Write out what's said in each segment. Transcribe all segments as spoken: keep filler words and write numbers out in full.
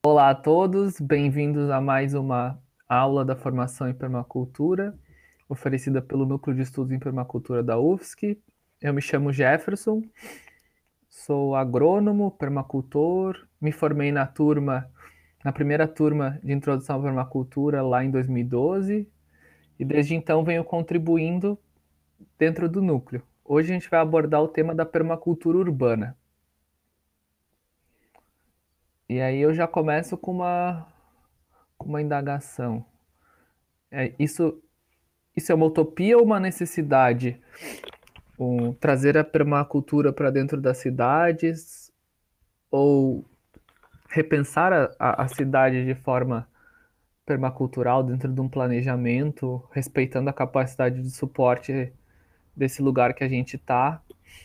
Olá a todos, bem-vindos a mais uma aula da formação em permacultura, oferecida pelo Núcleo de Estudos em Permacultura da U F S C. Eu me chamo Jefferson, sou agrônomo, permacultor, me formei na turma, na primeira turma de introdução à permacultura lá em dois mil e doze e desde então venho contribuindo dentro do núcleo. Hoje a gente vai abordar o tema da permacultura urbana. E aí eu já começo com uma, com uma indagação. É, isso Isso é uma utopia ou uma necessidade? Um, trazer a permacultura para dentro das cidades ou repensar a, a, a cidade de forma permacultural dentro de um planejamento, respeitando a capacidade de suporte desse lugar que a gente está.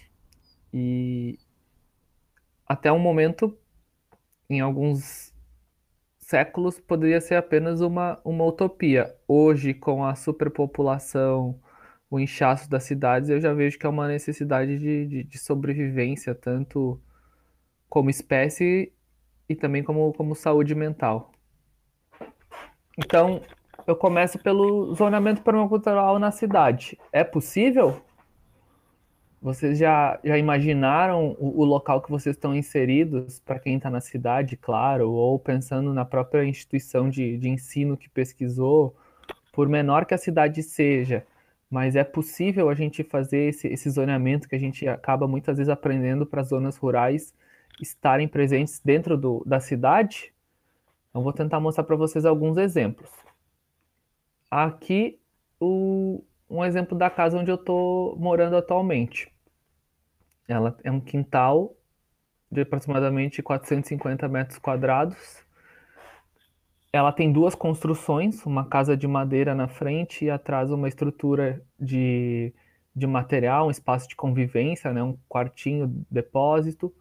E até um momento, em alguns séculos, poderia ser apenas uma, uma utopia. Hoje, com a superpopulação, o inchaço das cidades, eu já vejo que é uma necessidade de, de, de sobrevivência, tanto como espécie e também como, como saúde mental. Então, eu começo pelo zonamento permacultural na cidade. É possível? Vocês já, já imaginaram o, o local que vocês estão inseridos, para quem está na cidade, claro, ou pensando na própria instituição de, de ensino que pesquisou, por menor que a cidade seja, mas é possível a gente fazer esse, esse zoneamento que a gente acaba muitas vezes aprendendo para as zonas rurais estarem presentes dentro do, da cidade? Então, vou tentar mostrar para vocês alguns exemplos. Aqui, o, um exemplo da casa onde eu estou morando atualmente. Ela é um quintal de aproximadamente quatrocentos e cinquenta metros quadrados. Ela tem duas construções, uma casa de madeira na frente e atrás uma estrutura de, de material, um espaço de convivência, né, um quartinho, depósito.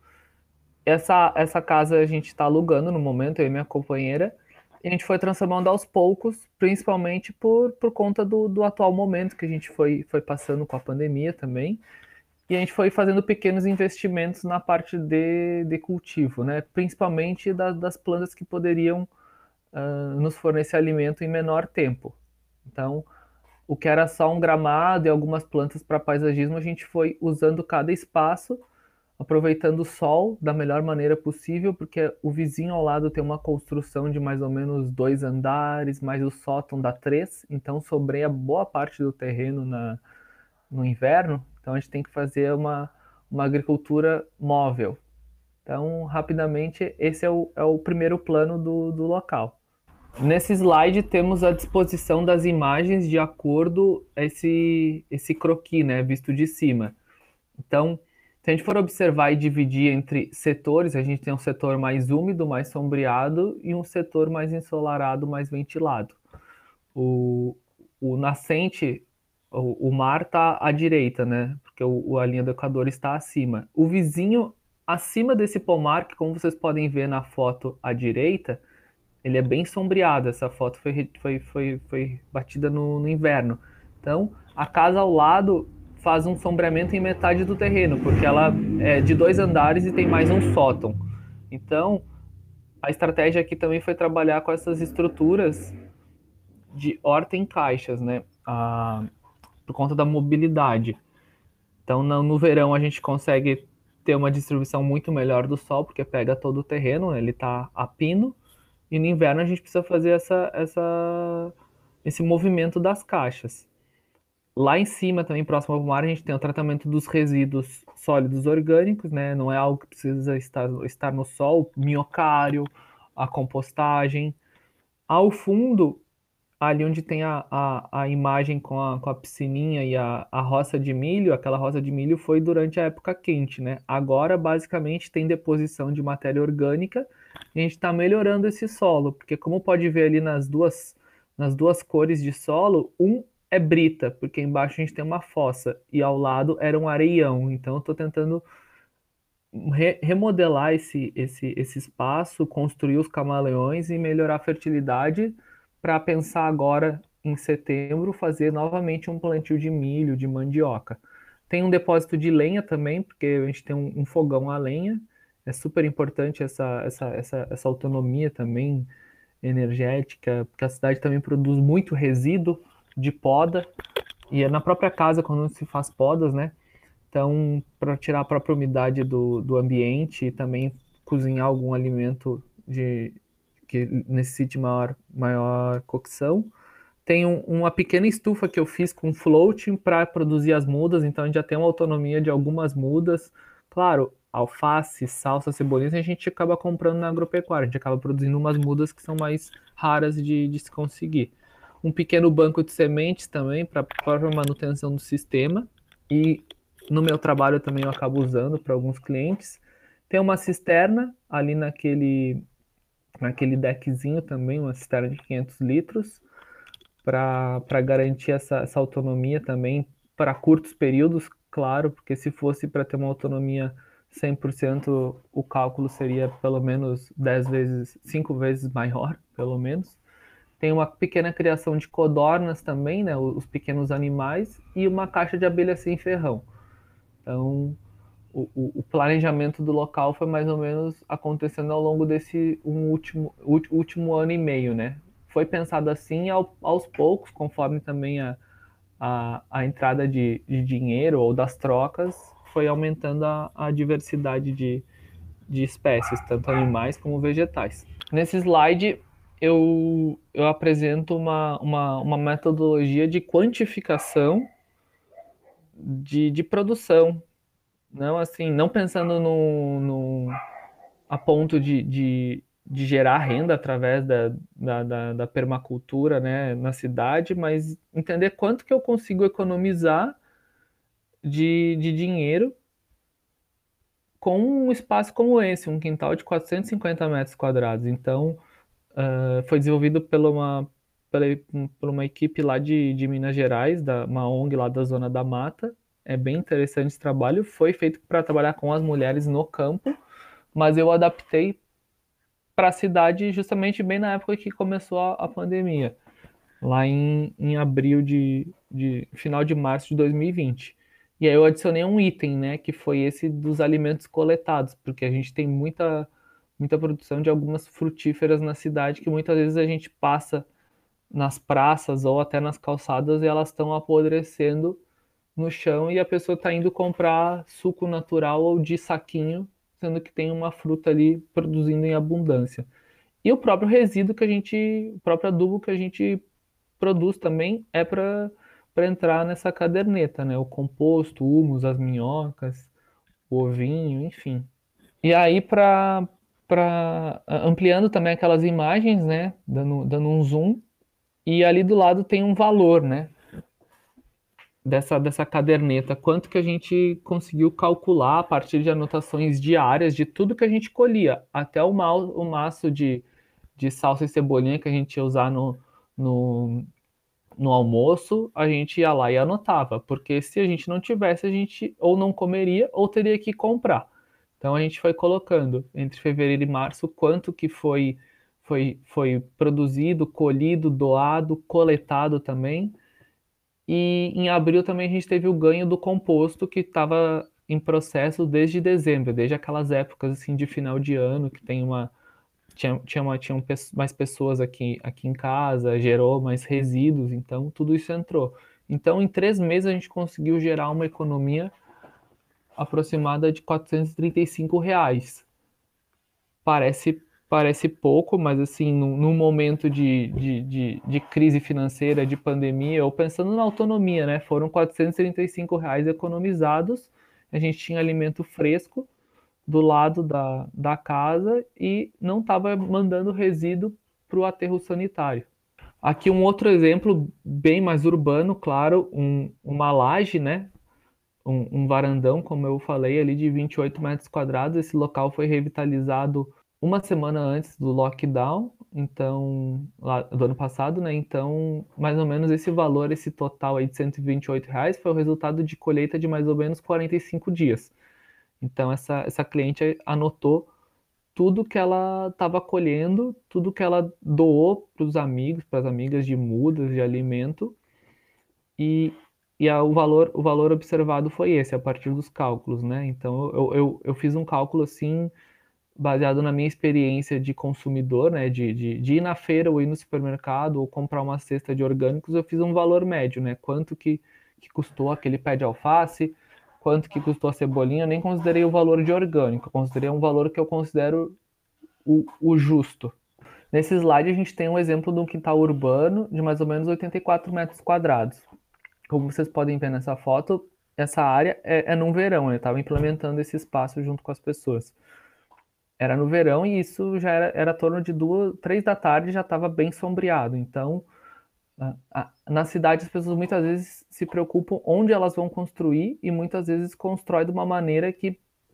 Essa, essa casa a gente está alugando no momento, eu e minha companheira, e a gente foi transformando aos poucos, principalmente por, por conta do, do atual momento que a gente foi, foi passando com a pandemia também. E a gente foi fazendo pequenos investimentos na parte de, de cultivo, né? Principalmente da, das plantas que poderiam uh, nos fornecer alimento em menor tempo. Então, o que era só um gramado e algumas plantas para paisagismo, a gente foi usando cada espaço, aproveitando o sol da melhor maneira possível, porque o vizinho ao lado tem uma construção de mais ou menos dois andares, mais o sótão dá três, então sobreia boa parte do terreno na, no inverno, então a gente tem que fazer uma, uma agricultura móvel. Então, rapidamente, esse é o, é o primeiro plano do, do local. Nesse slide temos a disposição das imagens de acordo esse esse croquis, né, visto de cima. Então, se a gente for observar e dividir entre setores, a gente tem um setor mais úmido, mais sombreado e um setor mais ensolarado, mais ventilado. O, o nascente, o, o mar está à direita, né? Porque o, a linha do Equador está acima. O vizinho acima desse pomar, que como vocês podem ver na foto à direita, ele é bem sombreado. Essa foto foi, foi, foi, foi batida no, no inverno. Então, a casa ao lado faz um sombreamento em metade do terreno, porque ela é de dois andares e tem mais um sótão. Então, a estratégia aqui também foi trabalhar com essas estruturas de horta em caixas, né? Ah, por conta da mobilidade. Então, no, no verão, a gente consegue ter uma distribuição muito melhor do sol, porque pega todo o terreno, né? Ele está a pino. E no inverno a gente precisa fazer essa, essa, esse movimento das caixas. Lá em cima, também próximo ao mar, a gente tem o tratamento dos resíduos sólidos orgânicos, né? Não é algo que precisa estar, estar no sol, minhocário, a compostagem. Ao fundo, ali onde tem a, a, a imagem com a, com a piscininha e a, a roça de milho, aquela roça de milho foi durante a época quente, né? Agora, basicamente, tem deposição de matéria orgânica e a gente está melhorando esse solo, porque como pode ver ali nas duas, nas duas cores de solo, um é brita, porque embaixo a gente tem uma fossa e ao lado era um areião. Então, eu estou tentando re remodelar esse, esse, esse espaço, construir os camaleões e melhorar a fertilidade para pensar agora em setembro fazer novamente um plantio de milho, de mandioca. Tem um depósito de lenha também, porque a gente tem um, um fogão a lenha. é super importante essa, essa, essa, essa autonomia também energética, porque a cidade também produz muito resíduo de poda, e é na própria casa quando se faz podas, né? Então, para tirar a própria umidade do, do ambiente e também cozinhar algum alimento de, que necessite maior, maior cocção. Tem um, uma pequena estufa que eu fiz com floating para produzir as mudas, então a gente já tem uma autonomia de algumas mudas. Claro, alface, salsa, cebolinha, a gente acaba comprando na agropecuária, a gente acaba produzindo umas mudas que são mais raras de, de se conseguir. Um pequeno banco de sementes também para a própria manutenção do sistema, e no meu trabalho também eu acabo usando para alguns clientes. Tem uma cisterna ali naquele, naquele deckzinho também, uma cisterna de quinhentos litros, para garantir essa, essa autonomia também para curtos períodos, claro, porque se fosse para ter uma autonomia cem por cento, o cálculo seria pelo menos dez vezes, cinco vezes maior, pelo menos. Tem uma pequena criação de codornas também, né, os pequenos animais, e uma caixa de abelha sem ferrão. Então, o, o, planejamento do local foi mais ou menos acontecendo ao longo desse um último, último ano e meio, né? Foi pensado assim ao, aos poucos, conforme também a, a, a entrada de, de dinheiro ou das trocas, foi aumentando a, a diversidade de, de espécies, tanto animais como vegetais. Nesse slide, eu, eu apresento uma, uma, uma metodologia de quantificação de, de produção. Não assim, não pensando no, no a ponto de, de, de gerar renda através da, da, da, da permacultura, né, na cidade, mas entender quanto que eu consigo economizar de, de dinheiro com um espaço como esse, um quintal de quatrocentos e cinquenta metros quadrados. Então, uh, foi desenvolvido pela uma, pela, por uma equipe lá de, de Minas Gerais, da, uma O N G lá da Zona da Mata. É bem interessante esse trabalho. Foi feito para trabalhar com as mulheres no campo, mas eu adaptei para a cidade justamente bem na época que começou a, a pandemia, lá em, em abril de, de, final de março de dois mil e vinte. E aí eu adicionei um item, né, que foi esse dos alimentos coletados, porque a gente tem muita, muita produção de algumas frutíferas na cidade que muitas vezes a gente passa nas praças ou até nas calçadas e elas estão apodrecendo no chão e a pessoa está indo comprar suco natural ou de saquinho, sendo que tem uma fruta ali produzindo em abundância. E o próprio resíduo que a gente, o próprio adubo que a gente produz também é para para entrar nessa caderneta, né? O composto, o humus, as minhocas, o ovinho, enfim. E aí para para ampliando também aquelas imagens, né? Dando, dando um zoom, e ali do lado tem um valor, né? Dessa, dessa caderneta, quanto que a gente conseguiu calcular a partir de anotações diárias de tudo que a gente colhia, até o, mal, o maço de, de salsa e cebolinha que a gente ia usar no, no, no almoço, a gente ia lá e anotava, porque se a gente não tivesse, a gente ou não comeria ou teria que comprar. Então a gente foi colocando entre fevereiro e março quanto que foi, foi, foi produzido, colhido, doado, coletado também. E em abril também a gente teve o ganho do composto que estava em processo desde dezembro, desde aquelas épocas assim de final de ano que tem uma tinha, tinha uma, tinham mais pessoas aqui, aqui em casa, gerou mais resíduos, então tudo isso entrou. Então, em três meses, a gente conseguiu gerar uma economia aproximada de quatrocentos e trinta e cinco reais. Parece, parece pouco, mas assim, num, num momento de, de, de, de crise financeira, de pandemia, ou pensando na autonomia, né? Foram quatrocentos e trinta e cinco reais economizados, a gente tinha alimento fresco do lado da, da casa e não estava mandando resíduo para o aterro sanitário. Aqui um outro exemplo bem mais urbano, claro, um, uma laje, né? Um, um varandão, como eu falei, ali de vinte e oito metros quadrados. Esse local foi revitalizado uma semana antes do lockdown, então, lá, do ano passado, né? Então, mais ou menos esse valor, esse total aí de cento e vinte e oito reais, foi o resultado de colheita de mais ou menos quarenta e cinco dias. Então, essa, essa cliente anotou tudo que ela estava colhendo, tudo que ela doou para os amigos, para as amigas de mudas, de alimento, e, e a, o, valor, o valor observado foi esse, a partir dos cálculos, né? Então, eu, eu, eu fiz um cálculo assim, baseado na minha experiência de consumidor, né, de, de, de ir na feira ou ir no supermercado ou comprar uma cesta de orgânicos, eu fiz um valor médio, né, quanto que, que custou aquele pé de alface, quanto que custou a cebolinha, eu nem considerei o valor de orgânico, eu considerei um valor que eu considero o, o justo. Nesse slide a gente tem um exemplo de um quintal urbano de mais ou menos oitenta e quatro metros quadrados. Como vocês podem ver nessa foto, essa área é, é no verão, eu estava implementando esse espaço junto com as pessoas. Era no verão e isso já era, era torno de duas, três da tarde, já estava bem sombreado. Então, a, a, na cidade as pessoas muitas vezes se preocupam onde elas vão construir e muitas vezes constrói de uma maneira que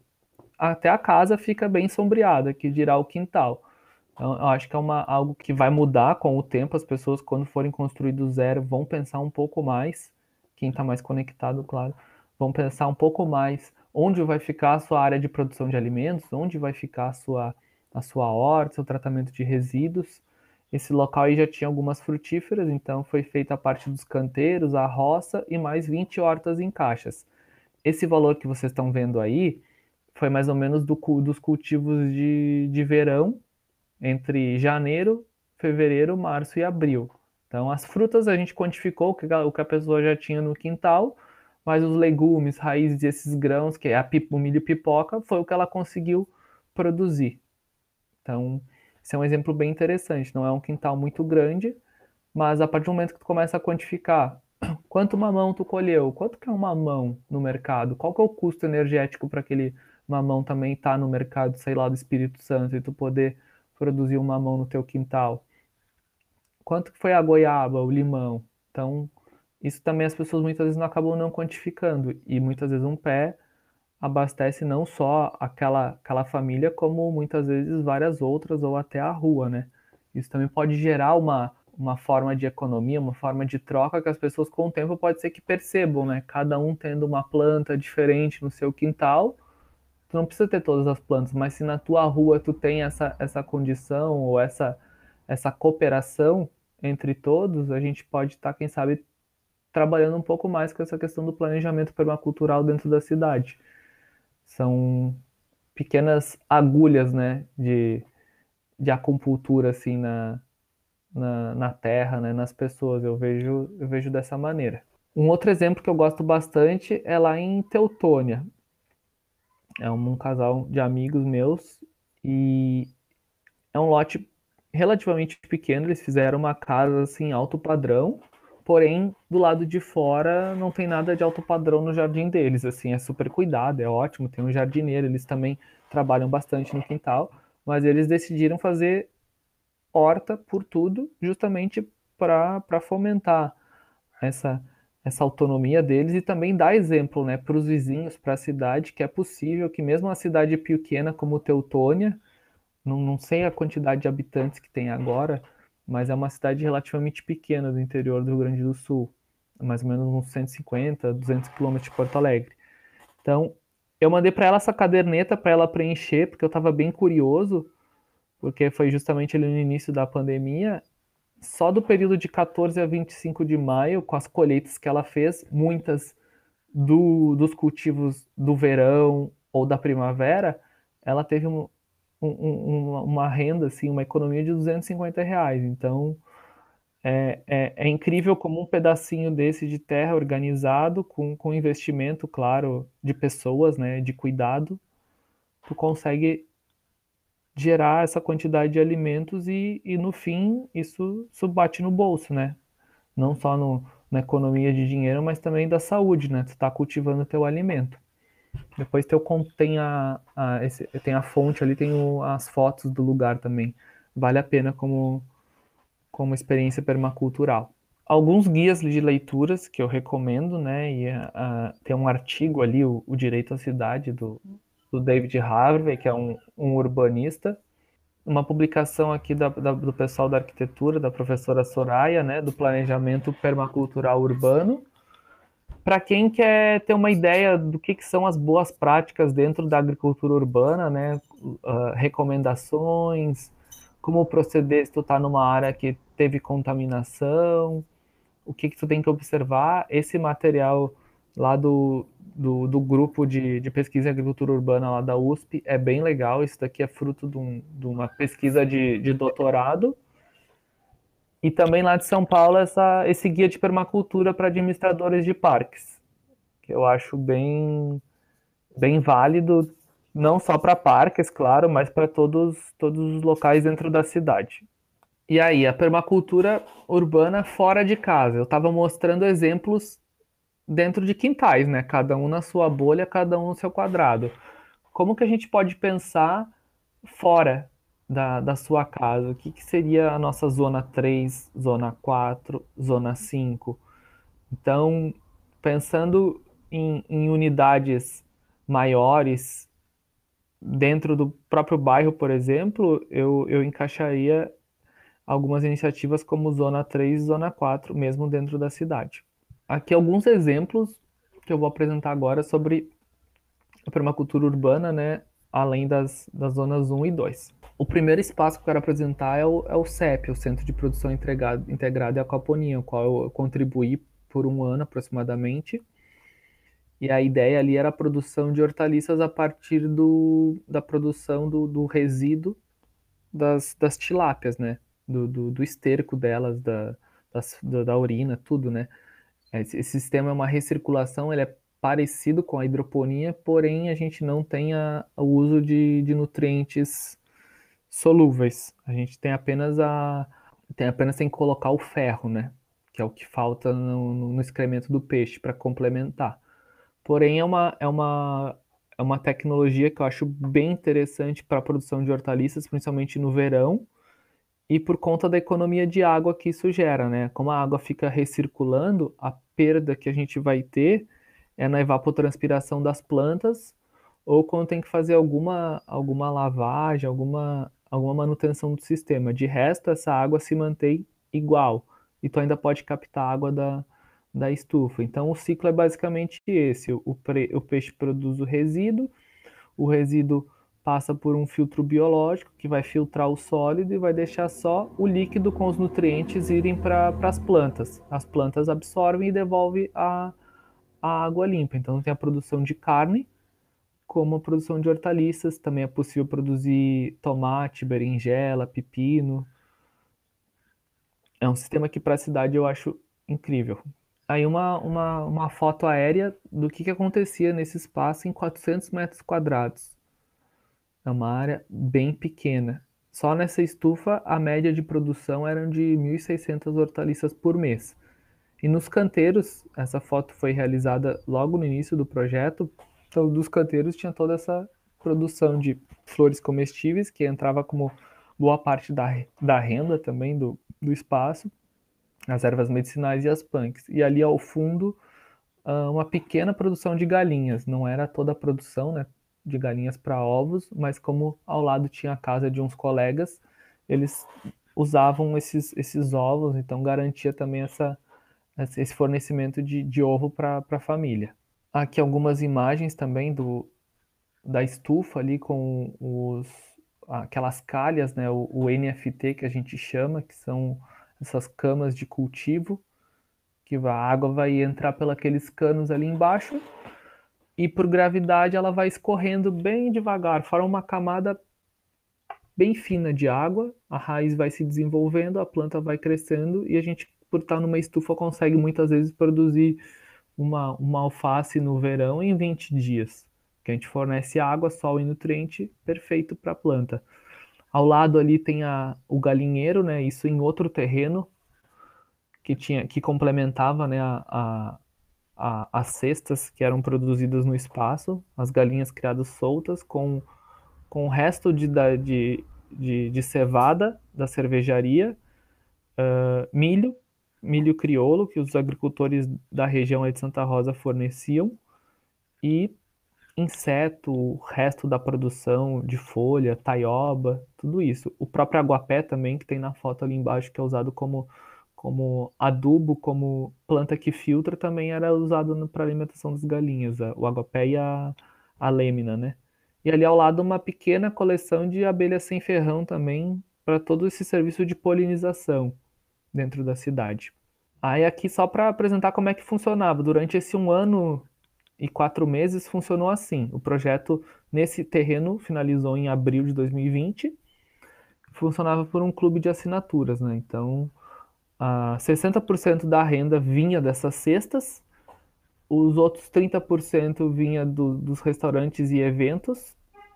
até a casa fica bem sombreada, que dirá o quintal. Então, eu acho que é uma, algo que vai mudar com o tempo. As pessoas, quando forem construir do zero, vão pensar um pouco mais. Quem está mais conectado, claro, vão pensar um pouco mais onde vai ficar a sua área de produção de alimentos, onde vai ficar a sua, a sua horta, o tratamento de resíduos. Esse local aí já tinha algumas frutíferas, então foi feita a parte dos canteiros, a roça e mais vinte hortas em caixas. Esse valor que vocês estão vendo aí foi mais ou menos do, dos cultivos de, de verão entre janeiro, fevereiro, março e abril. Então, as frutas a gente quantificou o que a pessoa já tinha no quintal, mas os legumes, raízes e esses grãos, que é a, o milho pipoca, foi o que ela conseguiu produzir. Então, esse é um exemplo bem interessante. Não é um quintal muito grande, mas a partir do momento que tu começa a quantificar quanto mamão tu colheu, quanto que é um mamão no mercado, qual que é o custo energético para aquele mamão também estar tá no mercado, sei lá, do Espírito Santo, e tu poder produzir um mamão no teu quintal. Quanto que foi a goiaba, o limão? Então, isso também as pessoas muitas vezes não acabam não quantificando. E muitas vezes um pé abastece não só aquela, aquela família, como muitas vezes várias outras, ou até a rua, né? Isso também pode gerar uma, uma forma de economia, uma forma de troca que as pessoas com o tempo pode ser que percebam, né? Cada um tendo uma planta diferente no seu quintal, tu não precisa ter todas as plantas, mas se na tua rua tu tem essa, essa condição ou essa, essa cooperação entre todos, a gente pode estar, quem sabe, trabalhando um pouco mais com essa questão do planejamento permacultural dentro da cidade. São pequenas agulhas, né, de, de acupuntura, assim, na, na, na terra, né, nas pessoas. Eu vejo, eu vejo dessa maneira. Um outro exemplo que eu gosto bastante é lá em Teutônia. É um, um casal de amigos meus e é um lote relativamente pequeno. Eles fizeram uma casa assim alto padrão, porém do lado de fora não tem nada de alto padrão no jardim deles. Assim, é super cuidado, é ótimo. Tem um jardineiro, eles também trabalham bastante no quintal, mas eles decidiram fazer horta por tudo, justamente para fomentar essa, essa autonomia deles e também dar exemplo, né, para os vizinhos, para a cidade, que é possível que mesmo uma cidade pequena como Teutônia, não, não sei a quantidade de habitantes que tem agora, mas é uma cidade relativamente pequena do interior do Rio Grande do Sul, mais ou menos uns cento e cinquenta, duzentos quilômetros de Porto Alegre. Então, eu mandei para ela essa caderneta para ela preencher, porque eu estava bem curioso, porque foi justamente ali no início da pandemia. Só do período de quatorze a vinte e cinco de maio, com as colheitas que ela fez, muitas do, dos cultivos do verão ou da primavera, ela teve um, um, um, uma renda, assim, uma economia de duzentos e cinquenta reais. Então, é, é, é incrível como um pedacinho desse de terra organizado, com, com investimento, claro, de pessoas, né, de cuidado, tu consegue gerar essa quantidade de alimentos e, e no fim, isso, isso bate no bolso, né? Não só no, na economia de dinheiro, mas também da saúde, né? Tu está cultivando o teu alimento. Depois teu, tem, a, a, esse, tem a fonte ali, tem o, as fotos do lugar também. Vale a pena como, como experiência permacultural. Alguns guias de leituras que eu recomendo, né? E a, tem um artigo ali, o, o Direito à Cidade, do, do David Harvey, que é um, um urbanista. Uma publicação aqui da, da, do pessoal da arquitetura, da professora Soraya, né, do planejamento permacultural urbano, para quem quer ter uma ideia do que, que são as boas práticas dentro da agricultura urbana, né, uh, recomendações, como proceder se tu está numa área que teve contaminação, o que, que tu tem que observar. Esse material lá do, do, do grupo de, de pesquisa em agricultura urbana lá da U S P. É bem legal. Isso daqui é fruto de, um, de uma pesquisa de, de doutorado. E também lá de São Paulo, essa, esse guia de permacultura para administradores de parques, que eu acho bem, bem válido, não só para parques, claro, mas para todos, todos os locais dentro da cidade. E aí, a permacultura urbana fora de casa. Eu estava mostrando exemplos dentro de quintais, né? Cada um na sua bolha, cada um no seu quadrado. Como que a gente pode pensar fora da, da sua casa? O que, que seria a nossa zona três, zona quatro, zona cinco? Então, pensando em, em unidades maiores, dentro do próprio bairro, por exemplo, eu, eu encaixaria algumas iniciativas como Zona três e Zona quatro, mesmo dentro da cidade. Aqui alguns exemplos que eu vou apresentar agora sobre a permacultura urbana, né, além das, das zonas um e dois. O primeiro espaço que eu quero apresentar é o, é o C E P, o Centro de Produção Integrado, Integrado e Aquaponia, o qual eu contribuí por um ano aproximadamente. E a ideia ali era a produção de hortaliças a partir do, da produção do, do resíduo das, das tilápias, né? Do, do, do esterco delas, da, das, da, da urina, tudo, né? Esse, esse sistema é uma recirculação, ele é parecido com a hidroponia, porém a gente não tem a, o uso de, de nutrientes solúveis. A gente tem apenas a tem apenas tem que colocar o ferro, né? Que é o que falta no, no excremento do peixe para complementar. Porém, é uma, é uma, é uma tecnologia que eu acho bem interessante para a produção de hortaliças, principalmente no verão, e por conta da economia de água que isso gera, né? Como a água fica recirculando, a perda que a gente vai ter é na evapotranspiração das plantas, ou quando tem que fazer alguma, alguma lavagem, alguma, alguma manutenção do sistema. De resto, essa água se mantém igual, e tu ainda pode captar água da, da estufa. Então, o ciclo é basicamente esse: o, pre, o peixe produz o resíduo, o resíduo passa por um filtro biológico que vai filtrar o sólido e vai deixar só o líquido com os nutrientes irem para as plantas. As plantas absorvem e devolvem a, a água limpa. Então tem a produção de carne, como a produção de hortaliças. Também é possível produzir tomate, berinjela, pepino. É um sistema que para a cidade eu acho incrível. Aí uma, uma, uma foto aérea do que, que acontecia nesse espaço em quatrocentos metros quadrados. É uma área bem pequena. Só nessa estufa, a média de produção era de mil e seiscentas hortaliças por mês. E nos canteiros, essa foto foi realizada logo no início do projeto, então dos canteiros tinha toda essa produção de flores comestíveis, que entrava como boa parte da, da renda também do, do espaço, as ervas medicinais e as punks. E ali ao fundo, uma pequena produção de galinhas. Não era toda a produção, né, de galinhas para ovos, mas como ao lado tinha a casa de uns colegas, eles usavam esses, esses ovos, então garantia também essa, esse fornecimento de, de ovo para a família. Aqui algumas imagens também do, da estufa ali com os, aquelas calhas, né, o, o N F T que a gente chama, que são essas camas de cultivo, que a água vai entrar pelos canos ali embaixo e por gravidade ela vai escorrendo bem devagar, forma uma camada bem fina de água, a raiz vai se desenvolvendo, a planta vai crescendo e a gente, por estar numa estufa, consegue muitas vezes produzir uma, uma alface no verão em vinte dias, que a gente fornece água, sol e nutriente perfeito para a planta. Ao lado ali tem a, o galinheiro, né, isso em outro terreno, que, tinha, que complementava, né, a, a a, as cestas que eram produzidas no espaço, as galinhas criadas soltas, com, com o resto de, de, de, de cevada da cervejaria, uh, milho, milho crioulo, que os agricultores da região de Santa Rosa forneciam, e inseto, o resto da produção de folha, taioba, tudo isso. O próprio aguapé também, que tem na foto ali embaixo, que é usado como, como adubo, como planta que filtra, também era usado para alimentação das galinhas, o aguapé e a, a lêmina, né? E ali ao lado uma pequena coleção de abelhas sem ferrão também, para todo esse serviço de polinização dentro da cidade. Aí aqui só para apresentar como é que funcionava. Durante esse um ano e quatro meses funcionou assim. O projeto nesse terreno finalizou em abril de dois mil e vinte. Funcionava por um clube de assinaturas, né? Então, a sessenta por cento da renda vinha dessas cestas, os outros trinta por cento vinha do, dos restaurantes e eventos,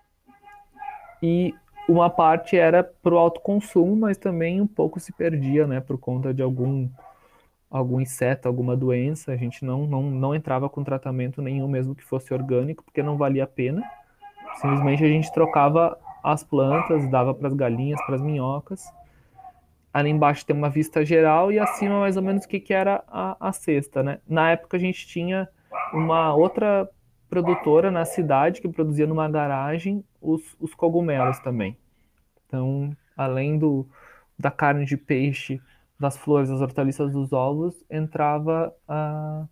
e uma parte era para o autoconsumo, mas também um pouco se perdia, né, por conta de algum, algum inseto, alguma doença. A gente não, não, não entrava com tratamento nenhum, mesmo que fosse orgânico, porque não valia a pena. Simplesmente a gente trocava as plantas, dava para as galinhas, para as minhocas. Ali embaixo tem uma vista geral e acima mais ou menos o que, que era a, a cesta, né? Na época a gente tinha uma outra produtora na cidade que produzia numa garagem os, os cogumelos também. Então, além do, da carne de peixe, das flores, das hortaliças, dos ovos, entrava a,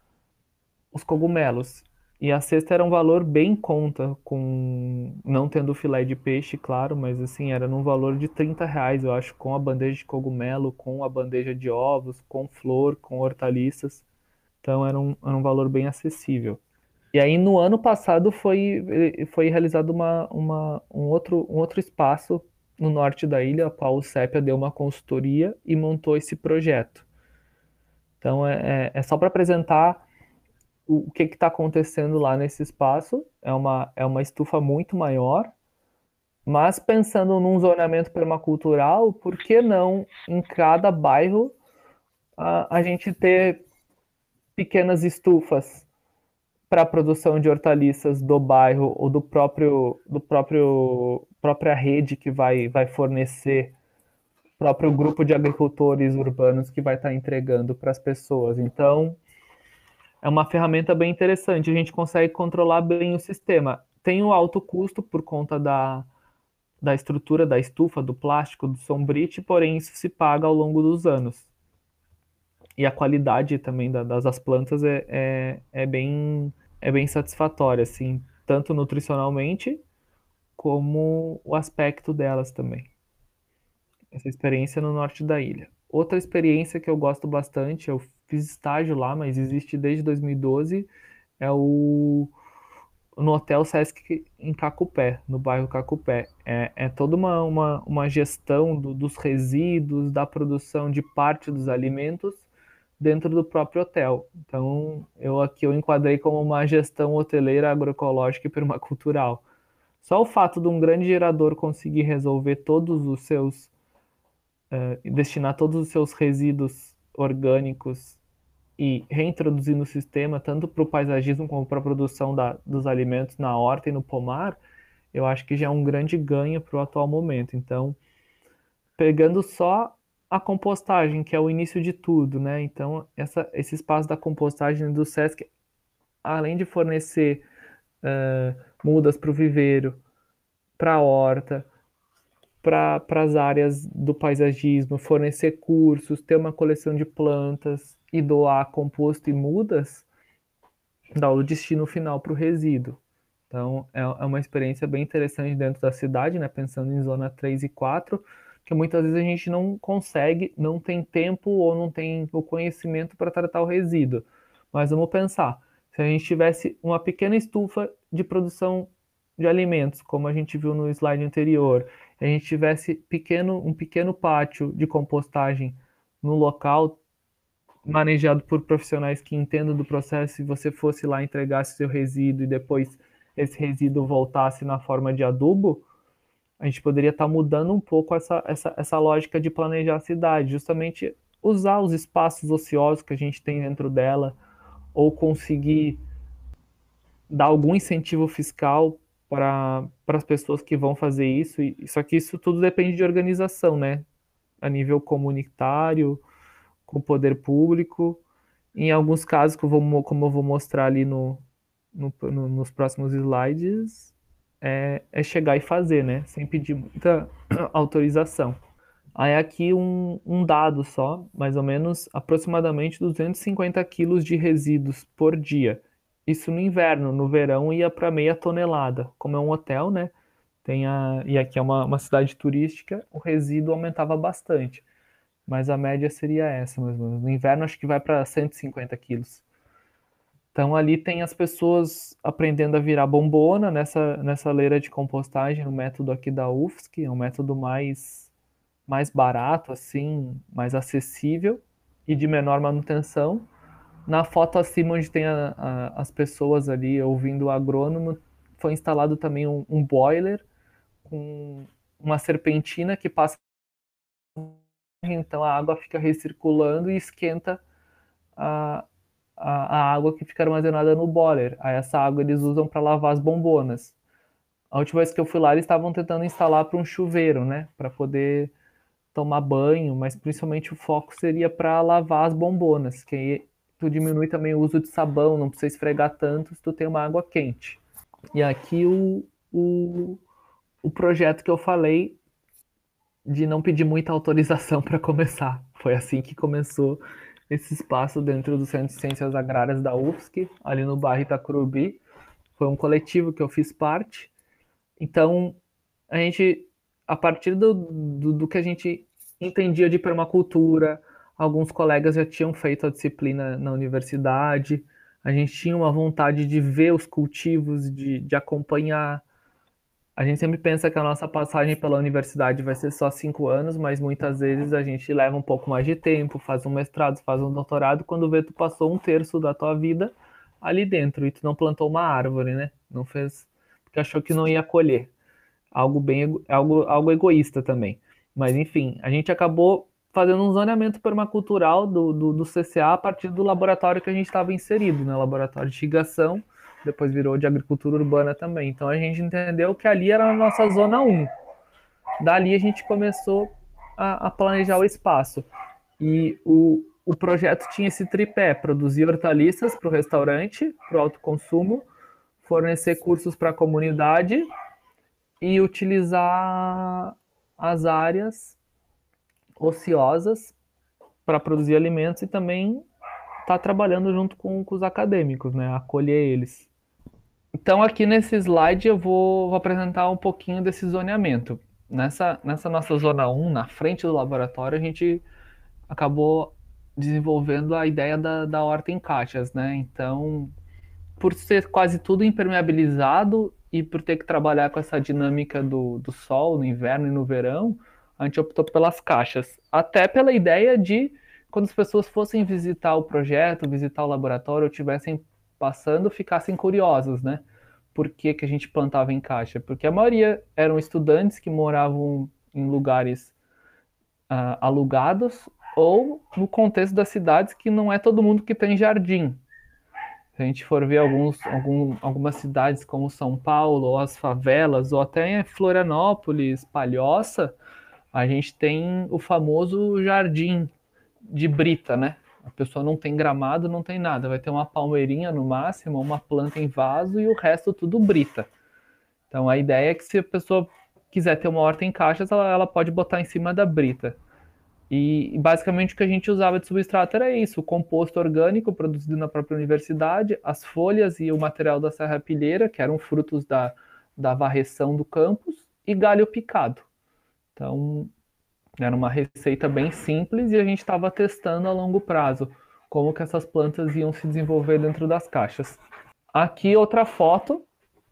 os cogumelos. E a cesta era um valor bem em conta, com não tendo filé de peixe, claro, mas assim, era num valor de trinta reais, eu acho, com a bandeja de cogumelo, com a bandeja de ovos, com flor, com hortaliças. Então era um, era um valor bem acessível. E aí no ano passado foi, foi realizado uma, uma, um, outro, um outro espaço no norte da ilha, a qual o Sépia deu uma consultoria e montou esse projeto. Então é, é, é só para apresentar o, o que está acontecendo lá nesse espaço. É uma, é uma estufa muito maior, mas pensando num zoneamento permacultural, por que não em cada bairro a, a gente ter pequenas estufas para a produção de hortaliças do bairro ou do próprio do próprio própria rede que vai vai fornecer, próprio grupo de agricultores urbanos que vai estar entregando para as pessoas. Então, é uma ferramenta bem interessante. A gente consegue controlar bem o sistema. Tem o alto custo por conta da, da estrutura da estufa, do plástico, do sombrite, porém isso se paga ao longo dos anos. E a qualidade também da, das, das plantas é, é, é, bem, é bem satisfatória, assim, tanto nutricionalmente como o aspecto delas também. Essa experiência no norte da ilha. Outra experiência que eu gosto bastante, eu fiz estágio lá, mas existe desde dois mil e doze, é o no Hotel Sesc em Cacupé, no bairro Cacupé. É, é toda uma, uma, uma gestão do, dos resíduos, da produção de parte dos alimentos dentro do próprio hotel. Então, eu aqui eu enquadrei como uma gestão hoteleira agroecológica e permacultural. Só o fato de um grande gerador conseguir resolver todos os seus, uh, destinar todos os seus resíduos orgânicos e reintroduzir no sistema, tanto para o paisagismo como para a produção da, dos alimentos na horta e no pomar, eu acho que já é um grande ganho para o atual momento. Então, pegando só a compostagem, que é o início de tudo, né? Então, essa, esse espaço da compostagem do Sesc, além de fornecer uh, mudas para o viveiro, para a horta, para as áreas do paisagismo, fornecer cursos, ter uma coleção de plantas e doar composto e mudas, dá o destino final para o resíduo. Então, é, é uma experiência bem interessante dentro da cidade, né? Pensando em zona três e quatro, que muitas vezes a gente não consegue, não tem tempo ou não tem o conhecimento para tratar o resíduo. Mas vamos pensar, se a gente tivesse uma pequena estufa de produção de alimentos, como a gente viu no slide anterior, a gente tivesse pequeno, um pequeno pátio de compostagem no local, manejado por profissionais que entendam do processo, se você fosse lá entregasse seu resíduo e depois esse resíduo voltasse na forma de adubo, a gente poderia estar mudando um pouco essa, essa, essa lógica de planejar a cidade, justamente usar os espaços ociosos que a gente tem dentro dela, ou conseguir dar algum incentivo fiscal para, para as pessoas que vão fazer isso. E, só que isso tudo depende de organização, né? A nível comunitário, com o poder público. Em alguns casos, que eu vou, como eu vou mostrar ali no, no, no, nos próximos slides, é, é chegar e fazer, né? Sem pedir muita autorização. Aí aqui um, um dado só, mais ou menos aproximadamente duzentos e cinquenta quilos de resíduos por dia. Isso no inverno, no verão ia para meia tonelada. Como é um hotel, né? Tem a, e aqui é uma, uma cidade turística, o resíduo aumentava bastante. mas a média seria essa, mais ou menos. No inverno acho que vai para cento e cinquenta quilos. Então ali tem as pessoas aprendendo a virar bombona nessa, nessa leira de compostagem, o método aqui da U F S C, é um método mais, mais barato, assim, mais acessível e de menor manutenção. Na foto acima, onde tem a, a, as pessoas ali ouvindo o agrônomo, foi instalado também um, um boiler com uma serpentina que passa, então a água fica recirculando e esquenta a, a, a água que fica armazenada no boiler. Aí essa água eles usam para lavar as bombonas. A última vez que eu fui lá, eles estavam tentando instalar para um chuveiro, né, para poder tomar banho, mas principalmente o foco seria para lavar as bombonas, que aí tu diminui também o uso de sabão, não precisa esfregar tanto se tu tem uma água quente. E aqui o, o, o projeto que eu falei de não pedir muita autorização para começar. Foi assim que começou esse espaço dentro do Centro de Ciências Agrárias da U F S C, ali no bairro Itacurubi. Foi um coletivo que eu fiz parte. Então, a gente, a partir do, do, do que a gente entendia de permacultura, alguns colegas já tinham feito a disciplina na universidade, a gente tinha uma vontade de ver os cultivos, de, de acompanhar. A gente sempre pensa que a nossa passagem pela universidade vai ser só cinco anos, mas muitas vezes a gente leva um pouco mais de tempo, faz um mestrado, faz um doutorado, quando vê tu passou um terço da tua vida ali dentro e tu não plantou uma árvore, né? Não fez, porque achou que não ia colher. Algo bem, algo, algo egoísta também. Mas enfim, a gente acabou fazendo um zoneamento permacultural do, do, do C C A a partir do laboratório que a gente estava inserido, né? Laboratório de irrigação, depois virou de agricultura urbana também. Então a gente entendeu que ali era a nossa zona um. Dali a gente começou a, a planejar o espaço. E o, o projeto tinha esse tripé: produzir hortaliças para o restaurante, para o autoconsumo, fornecer cursos para a comunidade e utilizar as áreas ociosas para produzir alimentos e também estar tá trabalhando junto com, com, os acadêmicos, né? Acolher eles. Então aqui nesse slide eu vou, vou apresentar um pouquinho desse zoneamento. Nessa, nessa nossa zona um, na frente do laboratório, a gente acabou desenvolvendo a ideia da, da horta em caixas, né? Então, por ser quase tudo impermeabilizado e por ter que trabalhar com essa dinâmica do, do sol no inverno e no verão, a gente optou pelas caixas. Até pela ideia de, quando as pessoas fossem visitar o projeto, visitar o laboratório, ou estivessem passando, ficassem curiosos, né? Por que, que a gente plantava em caixa? Porque a maioria eram estudantes que moravam em lugares uh, alugados ou no contexto das cidades que não é todo mundo que tem jardim. Se a gente for ver alguns, algum, algumas cidades como São Paulo, ou as favelas, ou até Florianópolis, Palhoça, a gente tem o famoso jardim de brita, né? A pessoa não tem gramado, não tem nada. Vai ter uma palmeirinha no máximo, uma planta em vaso e o resto tudo brita. Então a ideia é que se a pessoa quiser ter uma horta em caixas, ela, ela pode botar em cima da brita. E basicamente o que a gente usava de substrato era isso: o composto orgânico produzido na própria universidade, as folhas e o material da serrapilheira, que eram frutos da, da varreção do campus, e galho picado. Então, era uma receita bem simples e a gente estava testando a longo prazo como que essas plantas iam se desenvolver dentro das caixas. Aqui outra foto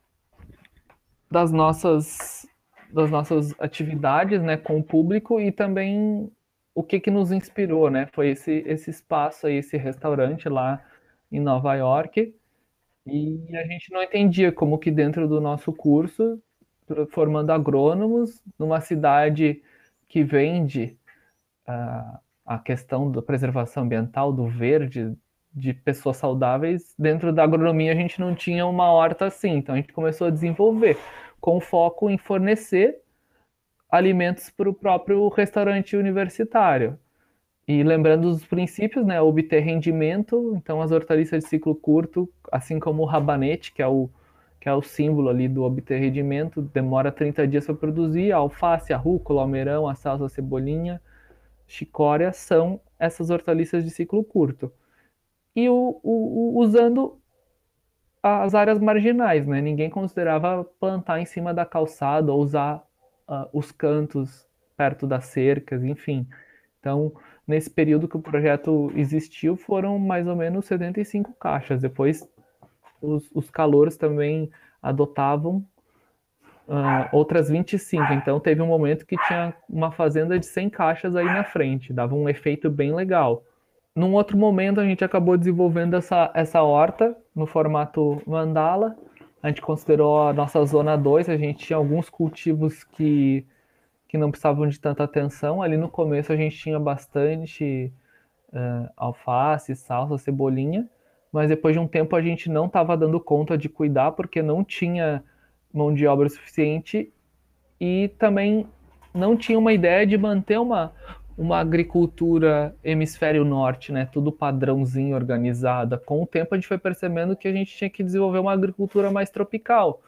das nossas, das nossas atividades, né, com o público e também o que, que nos inspirou, né? Foi esse, esse espaço aí, esse restaurante lá em Nova York, e a gente não entendia como que dentro do nosso curso, formando agrônomos, numa cidade que vende uh, a questão da preservação ambiental, do verde, de pessoas saudáveis, dentro da agronomia a gente não tinha uma horta assim, então a gente começou a desenvolver, com foco em fornecer alimentos para o próprio restaurante universitário. E lembrando os princípios, né, obter rendimento, então as hortaliças de ciclo curto, assim como o rabanete, que é o, que é o símbolo ali do obter rendimento, demora trinta dias para produzir, a alface, a rúcula, o almeirão, a salsa, a cebolinha, chicória, são essas hortaliças de ciclo curto. E o, o, o, usando as áreas marginais, né? Ninguém considerava plantar em cima da calçada ou usar uh, os cantos perto das cercas, enfim. Então, nesse período que o projeto existiu, foram mais ou menos setenta e cinco caixas. Depois, os, os calouros também adotavam uh, outras vinte e cinco. Então, teve um momento que tinha uma fazenda de cem caixas aí na frente. Dava um efeito bem legal. Num outro momento, a gente acabou desenvolvendo essa, essa horta no formato mandala. A gente considerou a nossa zona dois. A gente tinha alguns cultivos que, que não precisavam de tanta atenção. Ali no começo, a gente tinha bastante uh, alface, salsa, cebolinha. Mas depois de um tempo, a gente não estava dando conta de cuidar porque não tinha mão de obra suficiente e também não tinha uma ideia de manter uma, uma agricultura hemisfério norte, né? Tudo padrãozinho, organizada. Com o tempo a gente foi percebendo que a gente tinha que desenvolver uma agricultura mais tropical.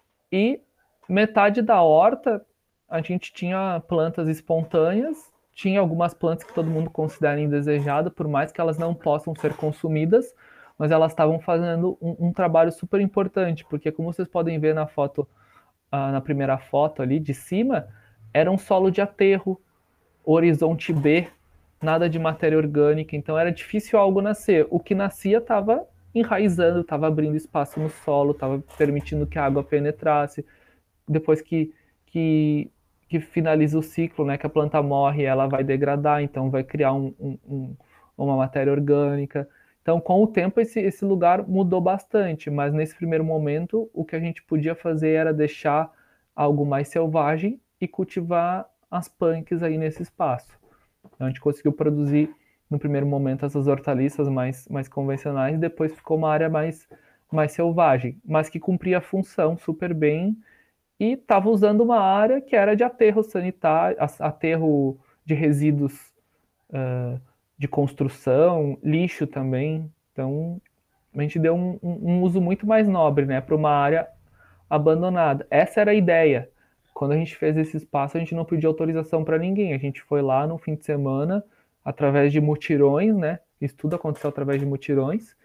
E metade da horta a gente tinha plantas espontâneas, tinha algumas plantas que todo mundo considera indesejadas, por mais que elas não possam ser consumidas, mas elas estavam fazendo um, um trabalho super importante, porque como vocês podem ver na foto, ah, na primeira foto ali de cima, era um solo de aterro, horizonte B, nada de matéria orgânica, então era difícil algo nascer. O que nascia estava enraizando, estava abrindo espaço no solo, estava permitindo que a água penetrasse. Depois que, que, que finaliza o ciclo, né, que a planta morre, ela vai degradar, então vai criar um, um, um, uma matéria orgânica. Então, com o tempo, esse, esse lugar mudou bastante, mas nesse primeiro momento, o que a gente podia fazer era deixar algo mais selvagem e cultivar as punks aí nesse espaço. Então, a gente conseguiu produzir, no primeiro momento, essas hortaliças mais, mais convencionais, depois ficou uma área mais, mais selvagem, mas que cumpria a função super bem e estava usando uma área que era de aterro sanitário, aterro de resíduos uh, de construção, lixo também. Então, a gente deu um, um, um uso muito mais nobre, né, para uma área abandonada. Essa era a ideia. Quando a gente fez esse espaço, a gente não pediu autorização para ninguém. A gente foi lá no fim de semana, através de mutirões, né? Isso tudo aconteceu através de mutirões.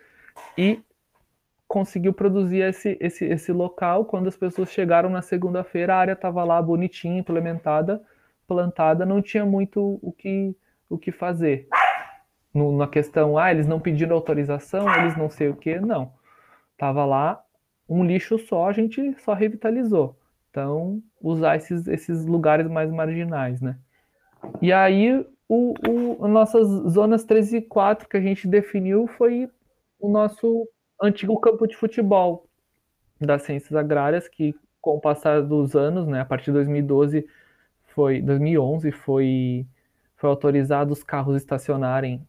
E conseguiu produzir esse, esse, esse local. Quando as pessoas chegaram na segunda-feira, a área estava lá bonitinha, implementada, plantada, não tinha muito o que, o que fazer. No, na questão, ah, eles não pediram autorização, eles não sei o que, não. Tava lá um lixo só, a gente só revitalizou. Então, usar esses, esses lugares mais marginais, né? E aí, o, o, as nossas zonas três e quatro que a gente definiu foi o nosso antigo campo de futebol das ciências agrárias, que com o passar dos anos, né, a partir de dois mil e doze, foi, dois mil e onze, foi, foi autorizado os carros estacionarem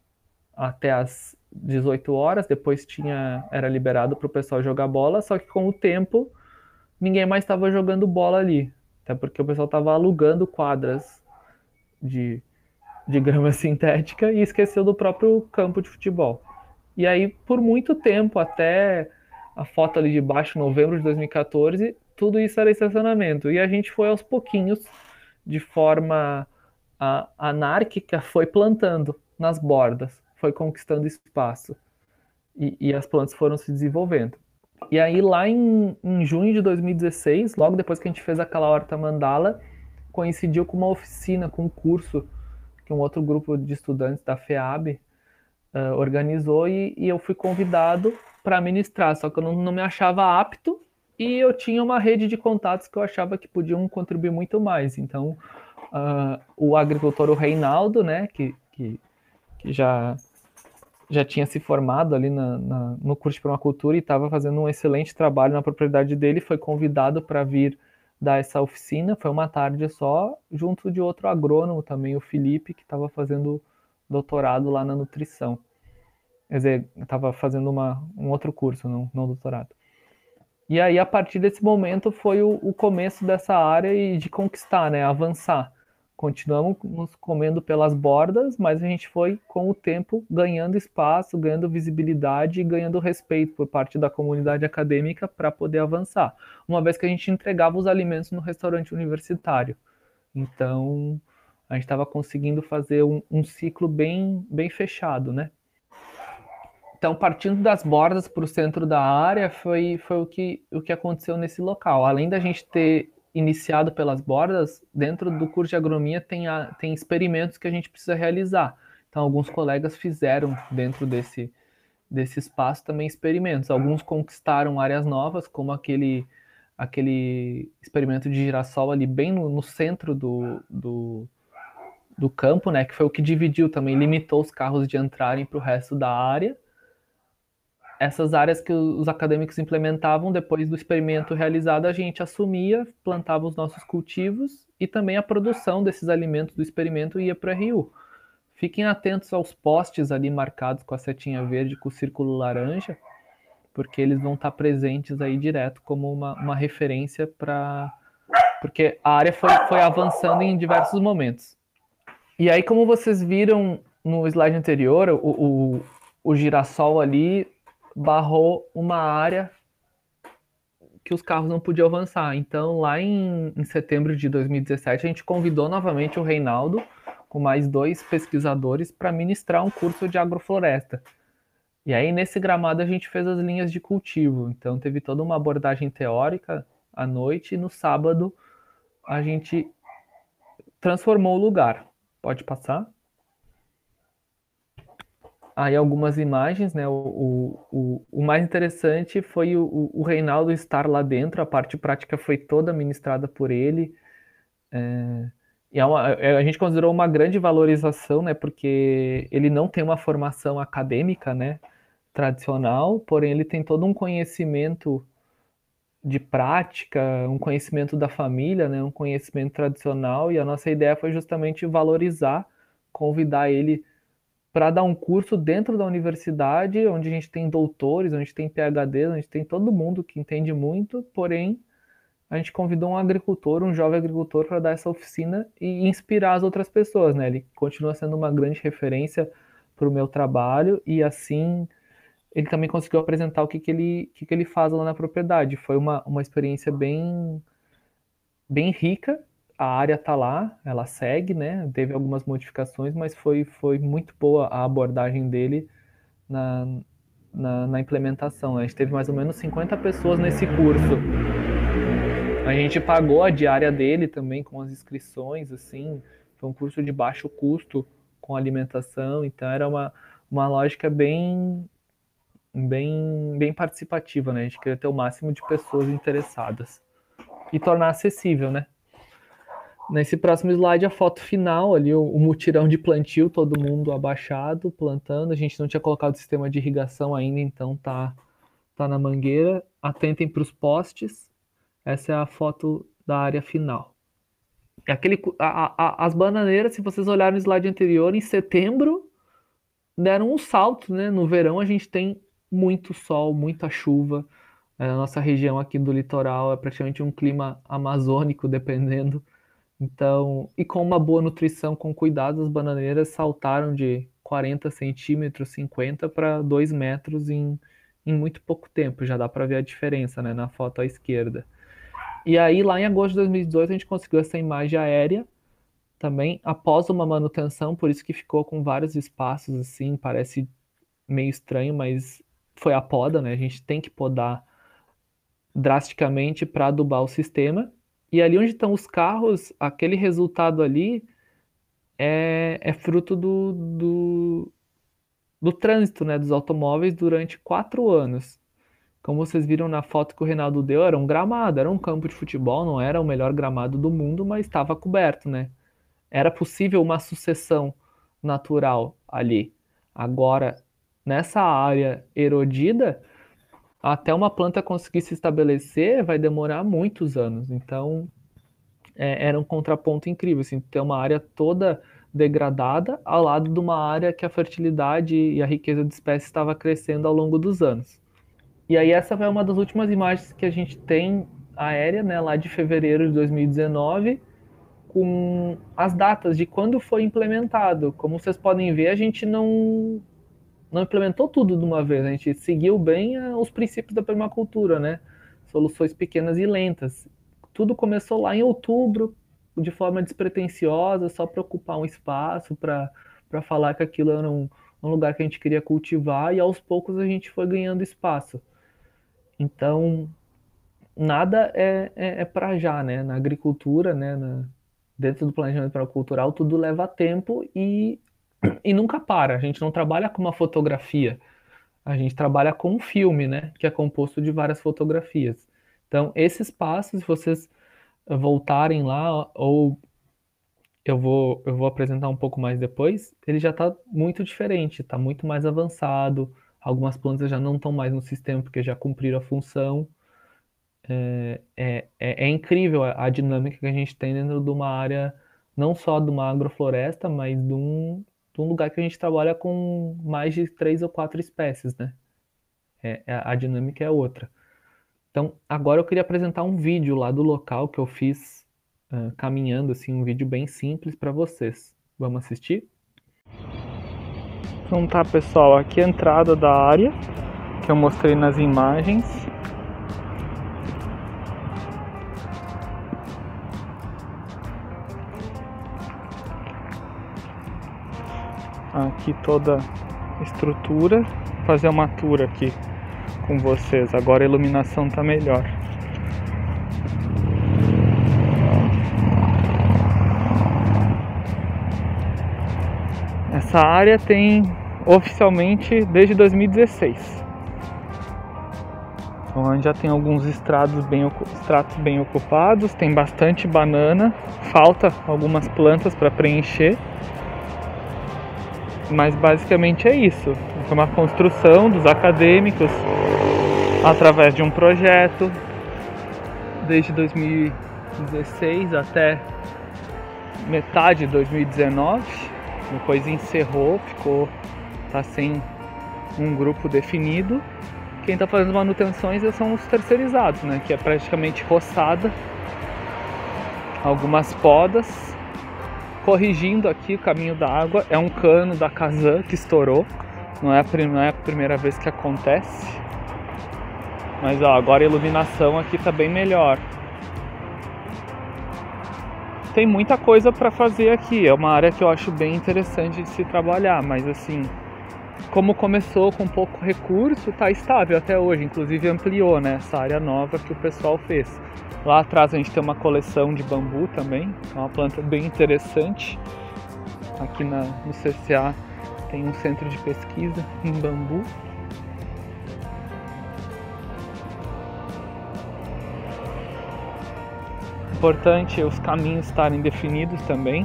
até as dezoito horas, depois tinha, era liberado para o pessoal jogar bola, só que com o tempo ninguém mais estava jogando bola ali, até porque o pessoal estava alugando quadras de, de grama sintética e esqueceu do próprio campo de futebol. E aí, por muito tempo, até a foto ali de baixo, novembro de dois mil e quatorze, tudo isso era estacionamento. E a gente foi aos pouquinhos, de forma a, anárquica, foi plantando nas bordas, foi conquistando espaço. E, e as plantas foram se desenvolvendo. E aí, lá em, em junho de dois mil e dezesseis, logo depois que a gente fez aquela horta mandala, coincidiu com uma oficina, com um curso que um outro grupo de estudantes da FEAB uh, organizou e, e eu fui convidado para ministrar, só que eu não, não me achava apto e eu tinha uma rede de contatos que eu achava que podiam contribuir muito mais. Então, uh, o agricultor, o Reinaldo, né, que, que, que já, já tinha se formado ali na, na, no curso de permacultura e estava fazendo um excelente trabalho na propriedade dele, foi convidado para vir dar essa oficina, foi uma tarde só, junto de outro agrônomo também, o Felipe, que estava fazendo doutorado lá na nutrição. Quer dizer, estava fazendo uma, um outro curso, não, não doutorado. E aí, a partir desse momento, foi o, o começo dessa área e de conquistar, né, avançar. Continuamos nos comendo pelas bordas, mas a gente foi, com o tempo, ganhando espaço, ganhando visibilidade e ganhando respeito por parte da comunidade acadêmica para poder avançar. Uma vez que a gente entregava os alimentos no restaurante universitário. Então, a gente estava conseguindo fazer um, um ciclo bem, bem fechado, né? Então, partindo das bordas para o centro da área, foi, foi o, que, o que aconteceu nesse local. Além da gente ter iniciado pelas bordas, dentro do curso de agronomia tem, a, tem experimentos que a gente precisa realizar. Então, alguns colegas fizeram dentro desse, desse espaço também experimentos. Alguns conquistaram áreas novas, como aquele, aquele experimento de girassol ali bem no, no centro do, do, do campo, né, que foi o que dividiu também, limitou os carros de entrarem para o resto da área. Essas áreas que os acadêmicos implementavam, depois do experimento realizado, a gente assumia, plantava os nossos cultivos e também a produção desses alimentos do experimento ia para o R U. Fiquem atentos aos postes ali marcados com a setinha verde, com o círculo laranja, porque eles vão estar presentes aí direto como uma, uma referência para... Porque a área foi, foi avançando em diversos momentos. E aí, como vocês viram no slide anterior, o, o, o girassol ali barrou uma área que os carros não podiam avançar. Então, lá em, em setembro de dois mil e dezessete, a gente convidou novamente o Reinaldo, com mais dois pesquisadores, para ministrar um curso de agrofloresta. E aí, nesse gramado, a gente fez as linhas de cultivo. Então, teve toda uma abordagem teórica à noite, e no sábado, a gente transformou o lugar. Pode passar? Aí algumas imagens, né? O, o, o mais interessante foi o, o Reinaldo estar lá dentro, a parte prática foi toda ministrada por ele. É, e é uma, é, a gente considerou uma grande valorização, né? Porque ele não tem uma formação acadêmica, né? Tradicional, porém ele tem todo um conhecimento de prática, um conhecimento da família, né? Um conhecimento tradicional, e a nossa ideia foi justamente valorizar, convidar ele para dar um curso dentro da universidade, onde a gente tem doutores, onde tem PhDs, onde tem todo mundo que entende muito, porém a gente convidou um agricultor, um jovem agricultor, para dar essa oficina e inspirar as outras pessoas, né? Ele continua sendo uma grande referência para o meu trabalho, e assim ele também conseguiu apresentar o que, que, ele, que, que ele faz lá na propriedade. Foi uma, uma experiência bem, bem rica. A área está lá, ela segue, né? Teve algumas modificações, mas foi, foi muito boa a abordagem dele na, na, na implementação. A gente teve mais ou menos cinquenta pessoas nesse curso. A gente pagou a diária dele também com as inscrições, assim. Foi um curso de baixo custo com alimentação, então era uma, uma lógica bem, bem, bem participativa, né? A gente queria ter o máximo de pessoas interessadas e tornar acessível, né? Nesse próximo slide, a foto final, ali o, o mutirão de plantio, todo mundo abaixado, plantando. A gente não tinha colocado o sistema de irrigação ainda, então tá, tá na mangueira. Atentem para os postes. Essa é a foto da área final. Aquele, a, a, as bananeiras, se vocês olharem no slide anterior, em setembro deram um salto, né? No verão a gente tem muito sol, muita chuva. A nossa região aqui do litoral é praticamente um clima amazônico, dependendo. Então, e com uma boa nutrição, com cuidado, as bananeiras saltaram de quarenta centímetros, cinquenta para dois metros em, em muito pouco tempo. Já dá para ver a diferença, né, na foto à esquerda. E aí, lá em agosto de dois mil e dezoito, a gente conseguiu essa imagem aérea também, após uma manutenção, por isso que ficou com vários espaços assim, parece meio estranho, mas foi a poda, né? A gente tem que podar drasticamente para adubar o sistema. E ali onde estão os carros, aquele resultado ali é, é fruto do, do, do trânsito, né, dos automóveis durante quatro anos. Como vocês viram na foto que o Reinaldo deu, era um gramado, era um campo de futebol, não era o melhor gramado do mundo, mas estava coberto, né? Era possível uma sucessão natural ali. Agora, nessa área erodida, até uma planta conseguir se estabelecer vai demorar muitos anos. Então, é, era um contraponto incrível, assim, ter uma área toda degradada ao lado de uma área que a fertilidade e a riqueza de espécies estava crescendo ao longo dos anos. E aí essa foi uma das últimas imagens que a gente tem aérea, né, lá de fevereiro de dois mil e dezenove, com as datas de quando foi implementado. Como vocês podem ver, a gente não não implementou tudo de uma vez, a gente seguiu bem os princípios da permacultura, né? Soluções pequenas e lentas. Tudo começou lá em outubro, de forma despretensiosa, só para ocupar um espaço, para falar que aquilo era um, um lugar que a gente queria cultivar, e aos poucos a gente foi ganhando espaço. Então, nada é, é, é para já, né? Na agricultura, né? Na, dentro do planejamento cultural, tudo leva tempo e, e nunca para. A gente não trabalha com uma fotografia, a gente trabalha com um filme, né? Que é composto de várias fotografias. Então, esses passos, se vocês voltarem lá, ou eu vou, eu vou apresentar um pouco mais depois, ele já está muito diferente, está muito mais avançado. Algumas plantas já não estão mais no sistema porque já cumpriram a função. É, é, é incrível a, a dinâmica que a gente tem dentro de uma área, não só de uma agrofloresta, mas de um, de um lugar que a gente trabalha com mais de três ou quatro espécies, né? É, é- a dinâmica é outra. Então, agora eu queria apresentar um vídeo lá do local que eu fiz ah, caminhando, assim, um vídeo bem simples para vocês. Vamos assistir? Então tá, pessoal, aqui é a entrada da área que eu mostrei nas imagens. Aqui toda a estrutura. Vou fazer uma tour aqui com vocês. Agora a iluminação tá melhor. Essa área tem oficialmente desde dois mil e dezesseis. Onde já tem alguns estrados bem, estratos bem ocupados, tem bastante banana, falta algumas plantas para preencher, mas basicamente é isso. Foi uma construção dos acadêmicos através de um projeto desde dois mil e dezesseis até metade de dois mil e dezenove, depois encerrou, ficou tá sem um grupo definido. Quem está fazendo manutenções são os terceirizados, né? Que é praticamente roçada, algumas podas, corrigindo aqui o caminho da água. É um cano da Casan que estourou, não é, a, não é a primeira vez que acontece. Mas ó, agora a iluminação aqui está bem melhor. Tem muita coisa para fazer aqui, é uma área que eu acho bem interessante de se trabalhar, mas assim, como começou com pouco recurso, está estável até hoje, inclusive ampliou, né, essa área nova que o pessoal fez. Lá atrás a gente tem uma coleção de bambu também, é uma planta bem interessante. Aqui na, no C C A tem um centro de pesquisa em bambu. Importante os caminhos estarem definidos também.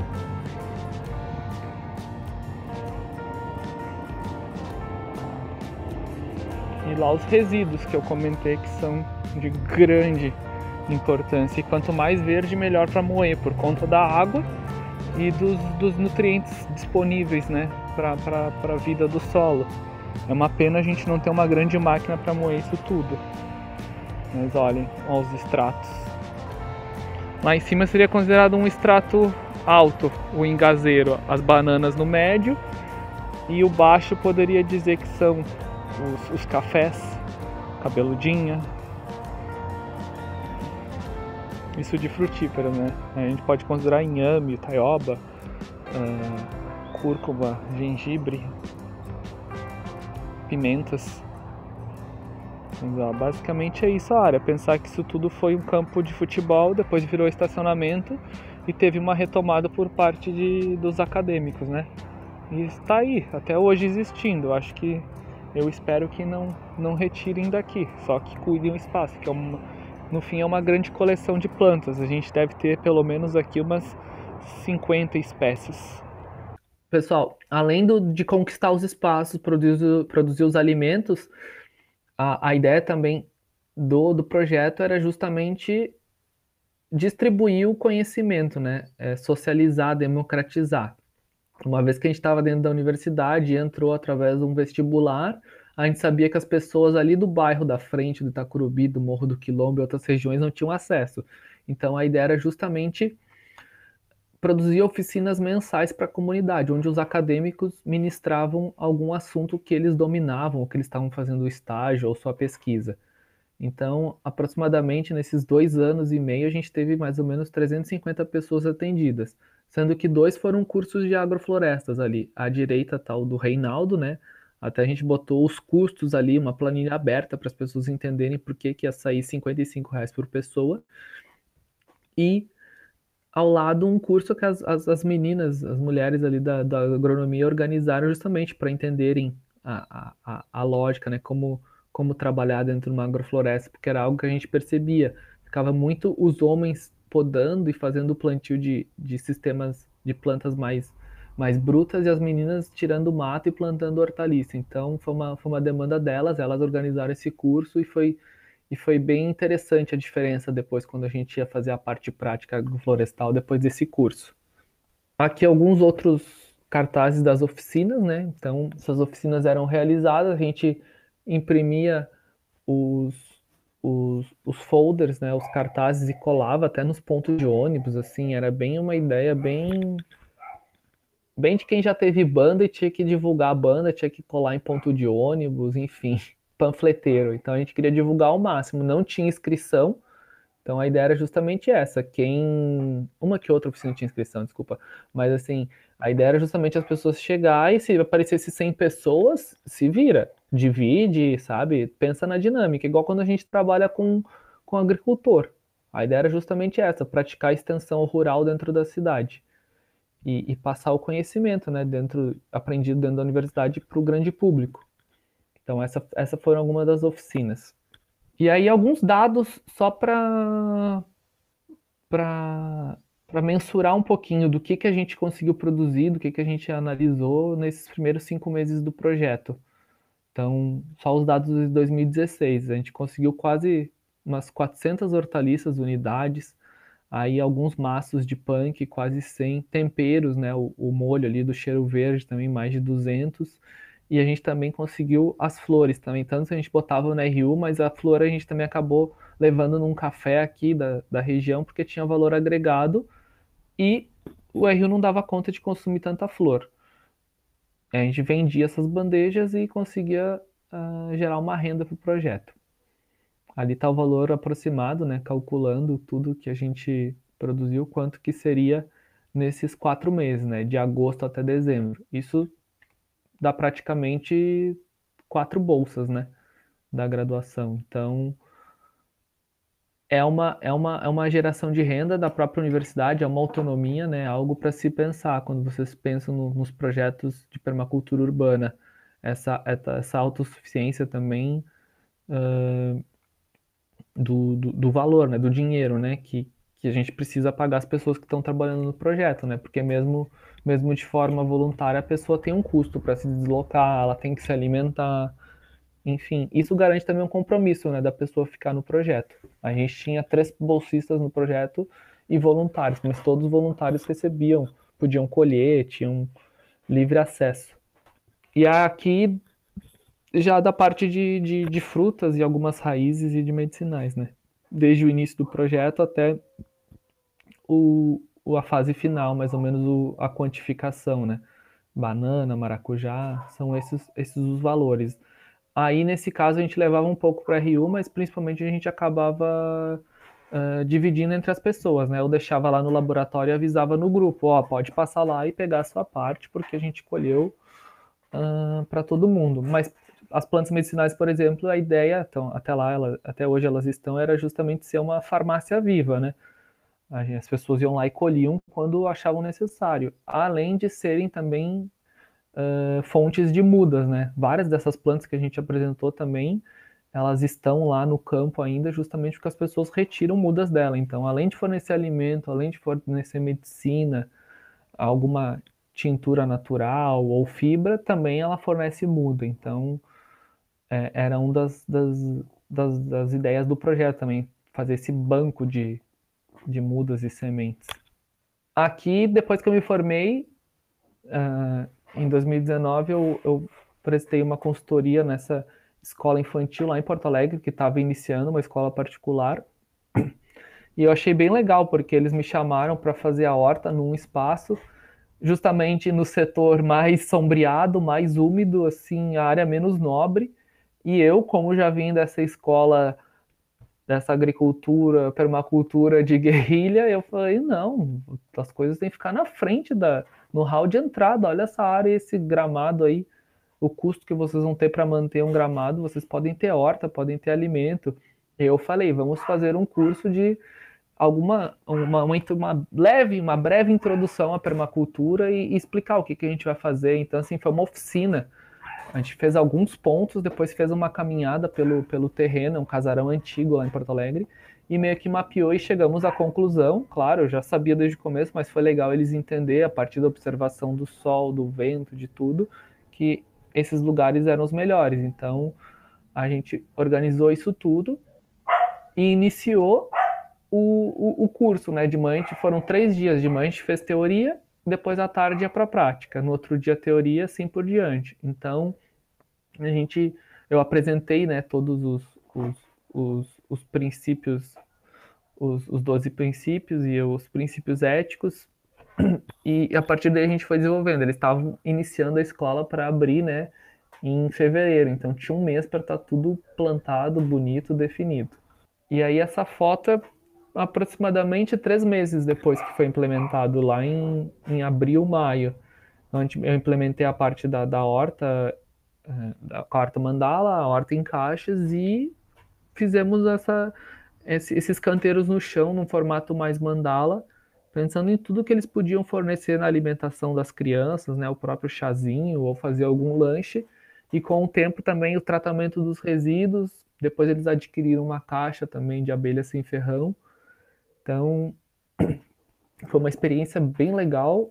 E lá os resíduos que eu comentei que são de grande importância. E quanto mais verde, melhor para moer, por conta da água e dos, dos nutrientes disponíveis, né, para a vida do solo. É uma pena a gente não ter uma grande máquina para moer isso tudo. Mas olhem, olha os estratos. Lá em cima seria considerado um estrato alto, o engazeiro, as bananas no médio, e o baixo poderia dizer que são os, os cafés, cabeludinha. Isso de frutífera, né? A gente pode considerar inhame, taioba, uh, cúrcuma, gengibre, pimentas. Mas, ó, basicamente é isso a área. Pensar que isso tudo foi um campo de futebol, depois virou estacionamento e teve uma retomada por parte de, dos acadêmicos, né? E está aí, até hoje existindo. Acho que eu espero que não, não retirem daqui, só que cuidem o espaço, que é uma, no fim é uma grande coleção de plantas. A gente deve ter pelo menos aqui umas cinquenta espécies. Pessoal, além do, de conquistar os espaços, produzir, produzir os alimentos, a, a ideia também do, do projeto era justamente distribuir o conhecimento, né? É, socializar, democratizar. Uma vez que a gente estava dentro da universidade e entrou através de um vestibular, a gente sabia que as pessoas ali do bairro da frente, do Itacurubi, do Morro do Quilombo e outras regiões não tinham acesso. Então a ideia era justamente produzir oficinas mensais para a comunidade, onde os acadêmicos ministravam algum assunto que eles dominavam, ou que eles estavam fazendo estágio ou sua pesquisa. Então, aproximadamente nesses dois anos e meio, a gente teve mais ou menos trezentas e cinquenta pessoas atendidas, sendo que dois foram cursos de agroflorestas ali. À direita está o do Reinaldo, né? Até a gente botou os custos ali, uma planilha aberta para as pessoas entenderem por que, que ia sair cinquenta e cinco reais por pessoa. E ao lado um curso que as, as, as meninas, as mulheres ali da, da agronomia organizaram justamente para entenderem a, a, a lógica, né? Como, como trabalhar dentro de uma agrofloresta, porque era algo que a gente percebia. Ficava muito os homens podando e fazendo plantio de, de sistemas de plantas mais, mais brutas e as meninas tirando mato e plantando hortaliça. Então foi uma, foi uma demanda delas, elas organizaram esse curso e foi e foi bem interessante a diferença depois, quando a gente ia fazer a parte prática florestal depois desse curso. Aqui alguns outros cartazes das oficinas, né? Então, essas oficinas eram realizadas, a gente imprimia os, os, os folders, né? Os cartazes e colava até nos pontos de ônibus, assim, era bem uma ideia bem bem de quem já teve banda e tinha que divulgar a banda, tinha que colar em ponto de ônibus, enfim, panfleteiro. Então a gente queria divulgar ao máximo, não tinha inscrição. Então a ideia era justamente essa. Quem. Uma que outra oficina tinha inscrição, desculpa. Mas assim, a ideia era justamente as pessoas chegar e se aparecesse cem pessoas, se vira. Divide, sabe? Pensa na dinâmica. Igual quando a gente trabalha com, com agricultor. A ideia era justamente essa, praticar a extensão rural dentro da cidade e, e passar o conhecimento, né, dentro, aprendido dentro da universidade para o grande público. Então essa, essa foram algumas das oficinas. E aí alguns dados só para para para mensurar um pouquinho do que, que a gente conseguiu produzir, do que, que a gente analisou nesses primeiros cinco meses do projeto. Então, só os dados de dois mil e dezesseis. A gente conseguiu quase umas quatrocentas hortaliças, unidades, aí alguns maços de punk, quase cem temperos, né? O, o molho ali do cheiro verde também, mais de duzentos. E a gente também conseguiu as flores também, tanto que a gente botava no R U, mas a flor a gente também acabou levando num café aqui da, da região, porque tinha valor agregado e o R U não dava conta de consumir tanta flor. A gente vendia essas bandejas e conseguia uh, gerar uma renda para o projeto. Ali está o valor aproximado, né, calculando tudo que a gente produziu, quanto que seria nesses quatro meses, né, de agosto até dezembro. Isso dá praticamente quatro bolsas, né, da graduação. Então, é uma, é uma, é uma geração de renda da própria universidade, é uma autonomia, né, algo para se pensar quando vocês pensam no, nos projetos de permacultura urbana. Essa, essa autossuficiência também uh, do, do, do, valor, né, do dinheiro, né, que, que a gente precisa pagar as pessoas que estão trabalhando no projeto, né, porque mesmo, mesmo de forma voluntária a pessoa tem um custo para se deslocar, ela tem que se alimentar, enfim, isso garante também um compromisso, né, da pessoa ficar no projeto. A gente tinha três bolsistas no projeto e voluntários, mas todos os voluntários recebiam, podiam colher, tinham livre acesso. E aqui já da parte de, de, de frutas e algumas raízes e de medicinais, né? Desde o início do projeto até o, a fase final, mais ou menos o, a quantificação, né? Banana, maracujá, são esses, esses os valores. Aí, nesse caso, a gente levava um pouco para R U, mas principalmente a gente acabava uh, dividindo entre as pessoas, né? Eu deixava lá no laboratório e avisava no grupo, ó, pode passar lá e pegar a sua parte, porque a gente colheu uh, para todo mundo. Mas as plantas medicinais, por exemplo, a ideia, então, até lá, ela, até hoje elas estão, era justamente ser uma farmácia viva, né? As pessoas iam lá e colhiam quando achavam necessário, além de serem também uh, fontes de mudas, né? Várias dessas plantas que a gente apresentou também, elas estão lá no campo ainda justamente porque as pessoas retiram mudas dela. Então, além de fornecer alimento, além de fornecer medicina, alguma tintura natural ou fibra, também ela fornece muda. Então, é, era uma das, das, das, das ideias do projeto também, fazer esse banco de, de mudas e sementes. Aqui, depois que eu me formei, uh, em dois mil e dezenove, eu, eu prestei uma consultoria nessa escola infantil lá em Porto Alegre, que estava iniciando uma escola particular. E eu achei bem legal, porque eles me chamaram para fazer a horta num espaço, justamente no setor mais sombreado, mais úmido, assim, a área menos nobre. E eu, como já vim dessa escola, dessa agricultura, permacultura de guerrilha, eu falei, não, as coisas têm que ficar na frente da, no hall de entrada, olha essa área, esse gramado aí, o custo que vocês vão ter para manter um gramado, vocês podem ter horta, podem ter alimento. Eu falei, vamos fazer um curso de alguma uma, uma, uma leve, uma breve introdução à permacultura e, e explicar o que, que a gente vai fazer. Então, assim, foi uma oficina. A gente fez alguns pontos, depois fez uma caminhada pelo, pelo terreno, um casarão antigo lá em Porto Alegre, e meio que mapeou e chegamos à conclusão. Claro, eu já sabia desde o começo, mas foi legal eles entender, a partir da observação do sol, do vento, de tudo, que esses lugares eram os melhores. Então, a gente organizou isso tudo e iniciou o, o, o curso, né? De manhã, foram três dias. De manhã a gente fez teoria, depois à tarde ia para a prática. No outro dia, teoria, assim por diante. Então, a gente, eu apresentei, né, todos os, os, os, os princípios, os, os doze princípios e os princípios éticos, e a partir daí a gente foi desenvolvendo. Eles estavam iniciando a escola para abrir, né, em fevereiro, então tinha um mês para estar tudo plantado, bonito, definido. E aí essa foto é aproximadamente três meses depois que foi implementado, lá em, em abril, maio. Eu implementei a parte da, da horta, da horta mandala, a horta em caixas, e fizemos essa, esse, esses canteiros no chão, num formato mais mandala, pensando em tudo que eles podiam fornecer na alimentação das crianças, né, o próprio chazinho, ou fazer algum lanche, e com o tempo também o tratamento dos resíduos. Depois eles adquiriram uma caixa também de abelha sem ferrão. Então, foi uma experiência bem legal,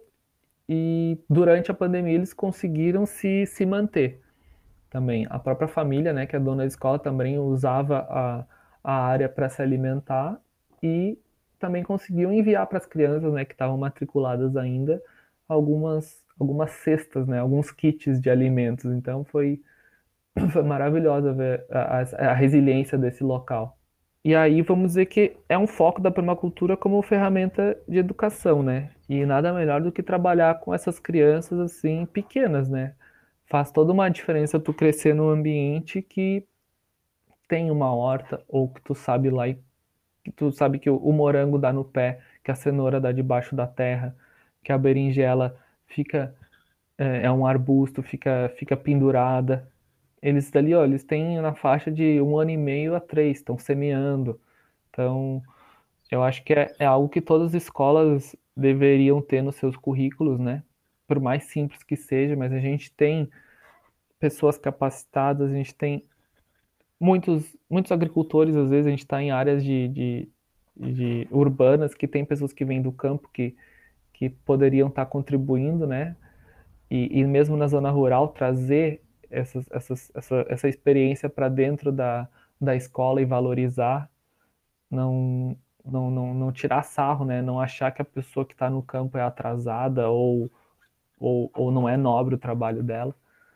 e durante a pandemia eles conseguiram se, se manter também. A própria família, né, que é dona da escola, também usava a, a área para se alimentar, e também conseguiam enviar para as crianças, né, que estavam matriculadas ainda, algumas, algumas cestas, né, alguns kits de alimentos. Então foi, foi maravilhosa ver a, a, a resiliência desse local. E aí vamos dizer que é um foco da permacultura como ferramenta de educação, né? E nada melhor do que trabalhar com essas crianças assim pequenas, né? Faz toda uma diferença tu crescer num ambiente que tem uma horta, ou que tu sabe lá e que tu sabe que o, o morango dá no pé, que a cenoura dá debaixo da terra, que a berinjela fica é, é um arbusto, fica fica pendurada. Eles dali, ó, eles têm na faixa de um ano e meio a três, estão semeando. Então, eu acho que é, é algo que todas as escolas deveriam ter nos seus currículos, né? Por mais simples que seja, mas a gente tem pessoas capacitadas, a gente tem muitos, muitos agricultores, às vezes a gente está em áreas de, de, de urbanas que tem pessoas que vêm do campo que, que poderiam estar contribuindo, né? E, e mesmo na zona rural, trazer essas, essas, essa, essa experiência para dentro da, da escola e valorizar, não, não, não, não tirar sarro, né? Não achar que a pessoa que está no campo é atrasada, ou, ou, ou não é nobre o trabalho dela.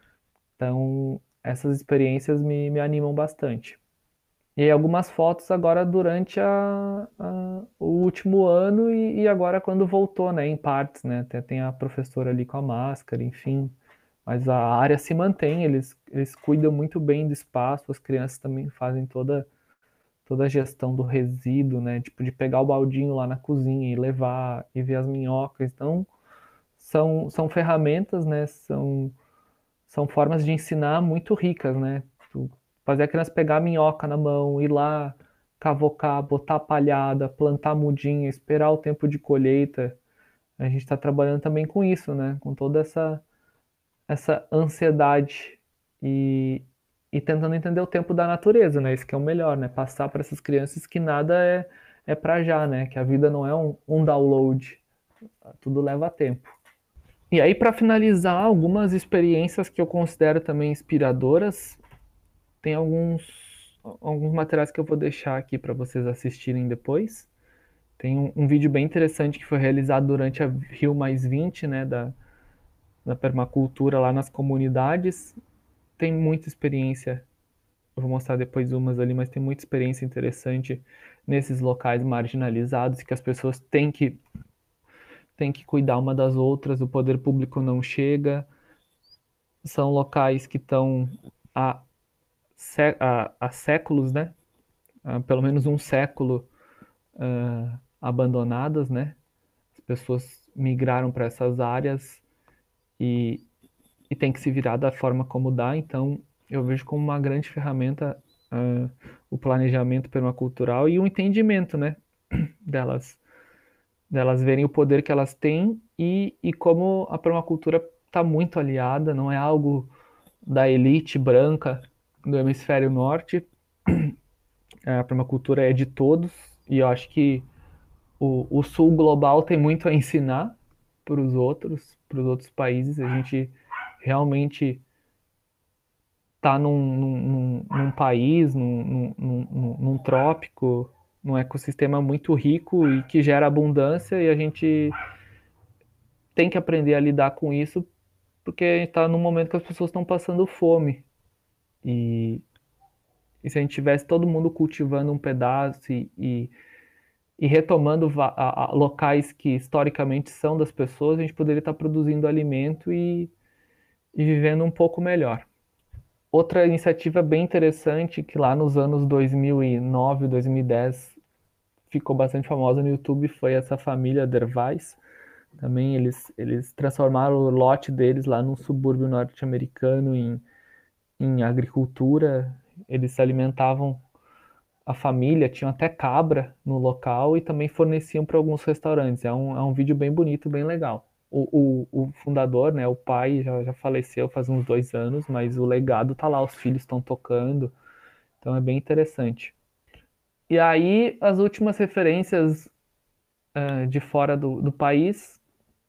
Então, essas experiências me, me animam bastante. E aí algumas fotos agora durante a, a- o último ano, e, e agora quando voltou, né, em partes, né? Até tem a professora ali com a máscara, enfim. Mas a área se mantém, eles, eles cuidam muito bem do espaço, as crianças também fazem toda, toda a gestão do resíduo, né? Tipo, de pegar o baldinho lá na cozinha e levar e ver as minhocas. Então, são, são ferramentas, né? São, são formas de ensinar muito ricas, né? Tu fazer a criança pegar a minhoca na mão, ir lá, cavocar, botar a palhada, plantar mudinha, esperar o tempo de colheita. A gente está trabalhando também com isso, né? Com toda essa, essa ansiedade, e, e tentando entender o tempo da natureza, né? Isso que é o melhor, né? Passar para essas crianças que nada é, é para já, né? Que a vida não é um, um download, tudo leva tempo. E aí, para finalizar, algumas experiências que eu considero também inspiradoras, tem alguns, alguns materiais que eu vou deixar aqui para vocês assistirem depois. Tem um, um vídeo bem interessante que foi realizado durante a Rio Mais vinte, né, da, da permacultura lá nas comunidades. Tem muita experiência, eu vou mostrar depois umas ali, mas tem muita experiência interessante nesses locais marginalizados, que as pessoas têm que, têm que cuidar uma das outras, o poder público não chega. São locais que estão há, há, há séculos, né? Há pelo menos um século, uh, abandonadas, né? As pessoas migraram para essas áreas, e, e tem que se virar da forma como dá. Então, eu vejo como uma grande ferramenta uh, o planejamento permacultural e o entendimento, né, delas, delas verem o poder que elas têm e, e como a permacultura está muito aliada, não é algo da elite branca do hemisfério norte. A permacultura é de todos e eu acho que o, o sul global tem muito a ensinar para os outros, para os outros países. A gente realmente está num, num, num, país, num, num, num, num trópico, num ecossistema muito rico e que gera abundância, e a gente tem que aprender a lidar com isso, porque a gente está num momento que as pessoas estão passando fome. E, e se a gente tivesse todo mundo cultivando um pedaço e, e, e retomando a, a, locais que historicamente são das pessoas, a gente poderia estar produzindo alimento e, e vivendo um pouco melhor. Outra iniciativa bem interessante, que lá nos anos dois mil e nove, dois mil e dez ficou bastante famosa no YouTube, foi essa família Dervais. Também eles, eles transformaram o lote deles lá num subúrbio norte-americano em, em agricultura. Eles se alimentavam, a família, tinham até cabra no local e também forneciam para alguns restaurantes. É um, é um vídeo bem bonito, bem legal. O, o, o fundador, né, o pai, já, já faleceu faz uns dois anos, mas o legado tá lá, os filhos estão tocando, então é bem interessante. E aí, as últimas referências uh, de fora do, do país,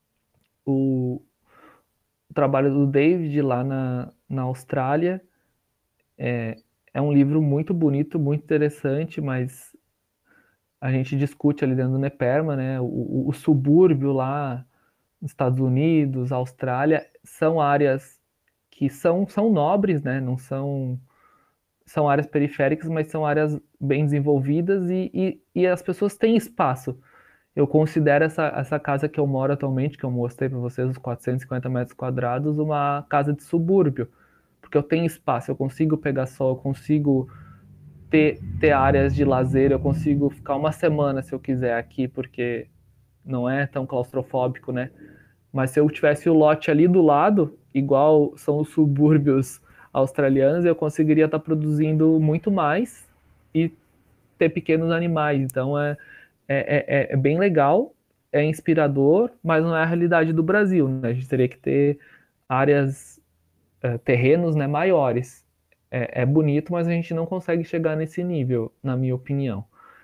o, o trabalho do David lá na, na Austrália, é, é um livro muito bonito, muito interessante, mas a gente discute ali dentro do NEPERMA, né, o, o subúrbio lá nos Estados Unidos, Austrália, são áreas que são, são nobres, né, não são, são áreas periféricas, mas são áreas bem desenvolvidas e, e, e as pessoas têm espaço. Eu considero essa, essa casa que eu moro atualmente, que eu mostrei para vocês, os quatrocentos e cinquenta metros quadrados, uma casa de subúrbio, porque eu tenho espaço, eu consigo pegar sol, eu consigo ter, ter áreas de lazer, eu consigo ficar uma semana se eu quiser aqui, porque não é tão claustrofóbico, né? Mas se eu tivesse o lote ali do lado, igual são os subúrbios australianos, eu conseguiria estar produzindo muito mais e ter pequenos animais. Então é, é, é, é bem legal, é inspirador, mas não é a realidade do Brasil, né? A gente teria que ter áreas, é, terrenos, né, maiores. É, é bonito, mas a gente não consegue chegar nesse nível, na minha opinião.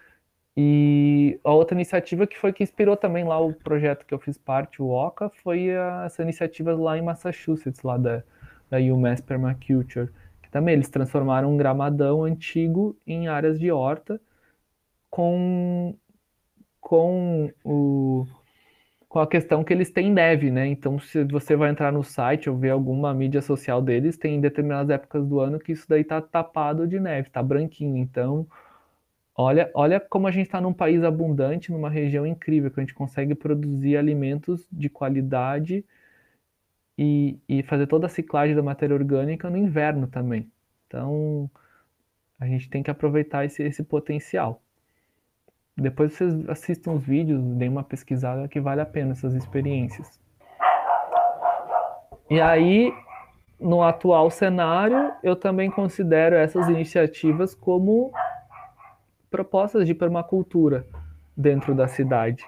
E a outra iniciativa que foi que inspirou também lá o projeto que eu fiz parte, o OCA, foi a, essa iniciativa lá em Massachusetts, lá da, da UMass Permaculture, que também eles transformaram um gramadão antigo em áreas de horta com, com, o, com a questão que eles têm neve, né? Então, se você vai entrar no site ou ver alguma mídia social deles, tem determinadas épocas do ano que isso daí tá tapado de neve, tá branquinho. Então, Olha, olha como a gente está num país abundante, numa região incrível, que a gente consegue produzir alimentos de qualidade e, e fazer toda a ciclagem da matéria orgânica no inverno também. Então, a gente tem que aproveitar esse, esse potencial. Depois vocês assistam os vídeos, deem uma pesquisada que vale a pena essas experiências. E aí, no atual cenário, eu também considero essas iniciativas como propostas de permacultura dentro da cidade.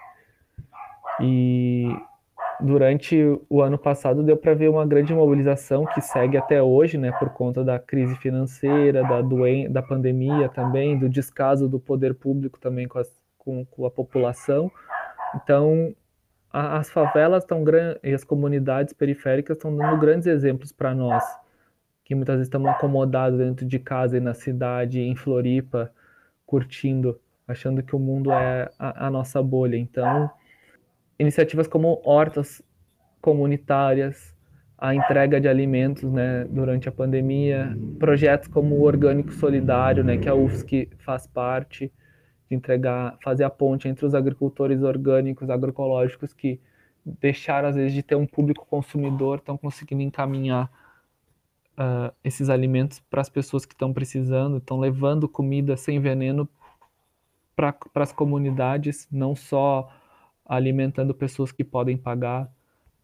E durante o ano passado deu para ver uma grande mobilização que segue até hoje, né, por conta da crise financeira, da doen da pandemia também, do descaso do poder público também com, as, com, com a população. Então, a, as favelas estão e as comunidades periféricas estão dando grandes exemplos para nós, que muitas vezes estamos acomodados dentro de casa e na cidade, em Floripa, curtindo, achando que o mundo é a, a nossa bolha. Então, iniciativas como hortas comunitárias, a entrega de alimentos, né, durante a pandemia, projetos como o Orgânico Solidário, né, que a U F S C faz parte, de entregar, fazer a ponte entre os agricultores orgânicos, agroecológicos, que deixaram às vezes de ter um público consumidor, estão conseguindo encaminhar uh, esses alimentos para as pessoas que estão precisando, estão levando comida sem veneno para as comunidades, não só alimentando pessoas que podem pagar,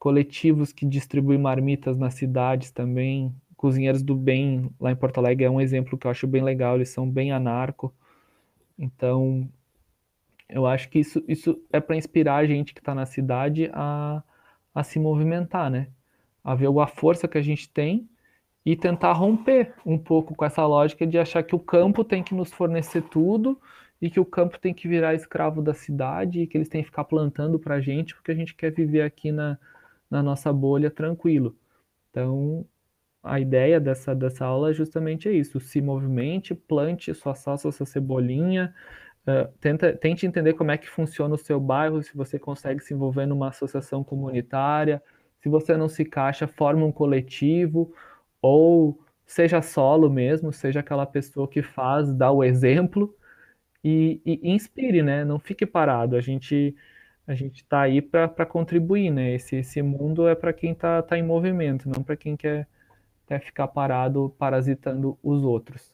coletivos que distribuem marmitas nas cidades também. Cozinheiros do Bem, lá em Porto Alegre, é um exemplo que eu acho bem legal, eles são bem anarco. Então, eu acho que isso, isso é para inspirar a gente que está na cidade a, a se movimentar, né? A ver a força que a gente tem e tentar romper um pouco com essa lógica de achar que o campo tem que nos fornecer tudo e que o campo tem que virar escravo da cidade e que eles têm que ficar plantando para a gente porque a gente quer viver aqui na, na nossa bolha tranquilo. Então, a ideia dessa, dessa aula é justamente isso: se movimente, plante sua salsa, sua cebolinha, uh, tenta, tente entender como é que funciona o seu bairro, se você consegue se envolver numa associação comunitária, se você não se encaixa, forma um coletivo, ou seja solo mesmo, seja aquela pessoa que faz, dá o exemplo e, e inspire, né? Não fique parado. A gente a gente está aí para contribuir, né? Esse, esse mundo é para quem está tá em movimento, não para quem quer, quer ficar parado parasitando os outros.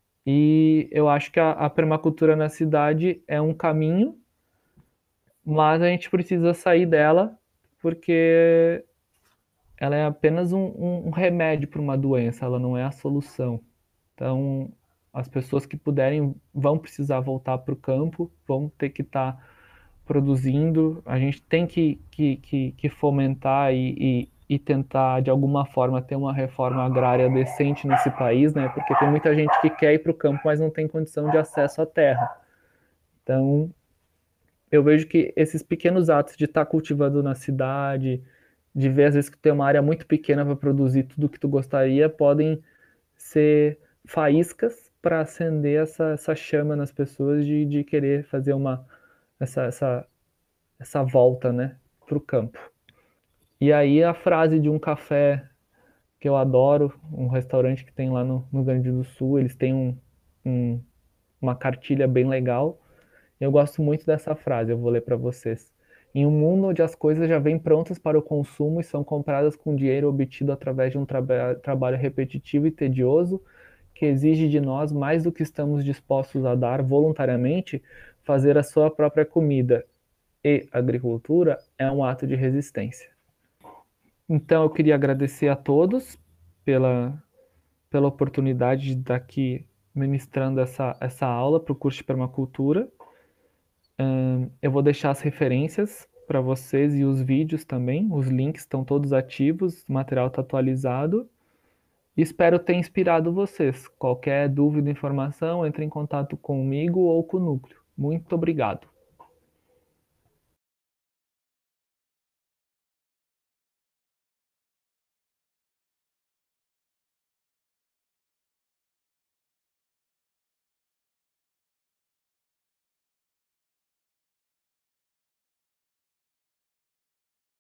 E eu acho que a, a permacultura na cidade é um caminho, mas a gente precisa sair dela porque ela é apenas um, um, um remédio para uma doença, ela não é a solução. Então, as pessoas que puderem vão precisar voltar para o campo, vão ter que estar tá produzindo. A gente tem que, que, que, que fomentar e, e, e tentar, de alguma forma, ter uma reforma agrária decente nesse país, né? Porque tem muita gente que quer ir para o campo, mas não tem condição de acesso à terra. Então, eu vejo que esses pequenos atos de estar tá cultivando na cidade, de ver às vezes que tem uma área muito pequena para produzir tudo que tu gostaria, podem ser faíscas para acender essa, essa chama nas pessoas de, de querer fazer uma essa, essa, essa volta, né, para o campo. E aí a frase de um café que eu adoro, um restaurante que tem lá no, no Rio Grande do Sul, eles têm um, um, uma cartilha bem legal. Eu gosto muito dessa frase, eu vou ler para vocês. Em um mundo onde as coisas já vêm prontas para o consumo e são compradas com dinheiro obtido através de um traba trabalho repetitivo e tedioso, que exige de nós mais do que estamos dispostos a dar voluntariamente, fazer a sua própria comida e agricultura é um ato de resistência. Então eu queria agradecer a todos pela, pela oportunidade de estar aqui ministrando essa, essa aula para o curso de permacultura. Um, eu vou deixar as referências para vocês e os vídeos também. Os links estão todos ativos, o material está atualizado. Espero ter inspirado vocês. Qualquer dúvida, informação, entre em contato comigo ou com o núcleo. Muito obrigado.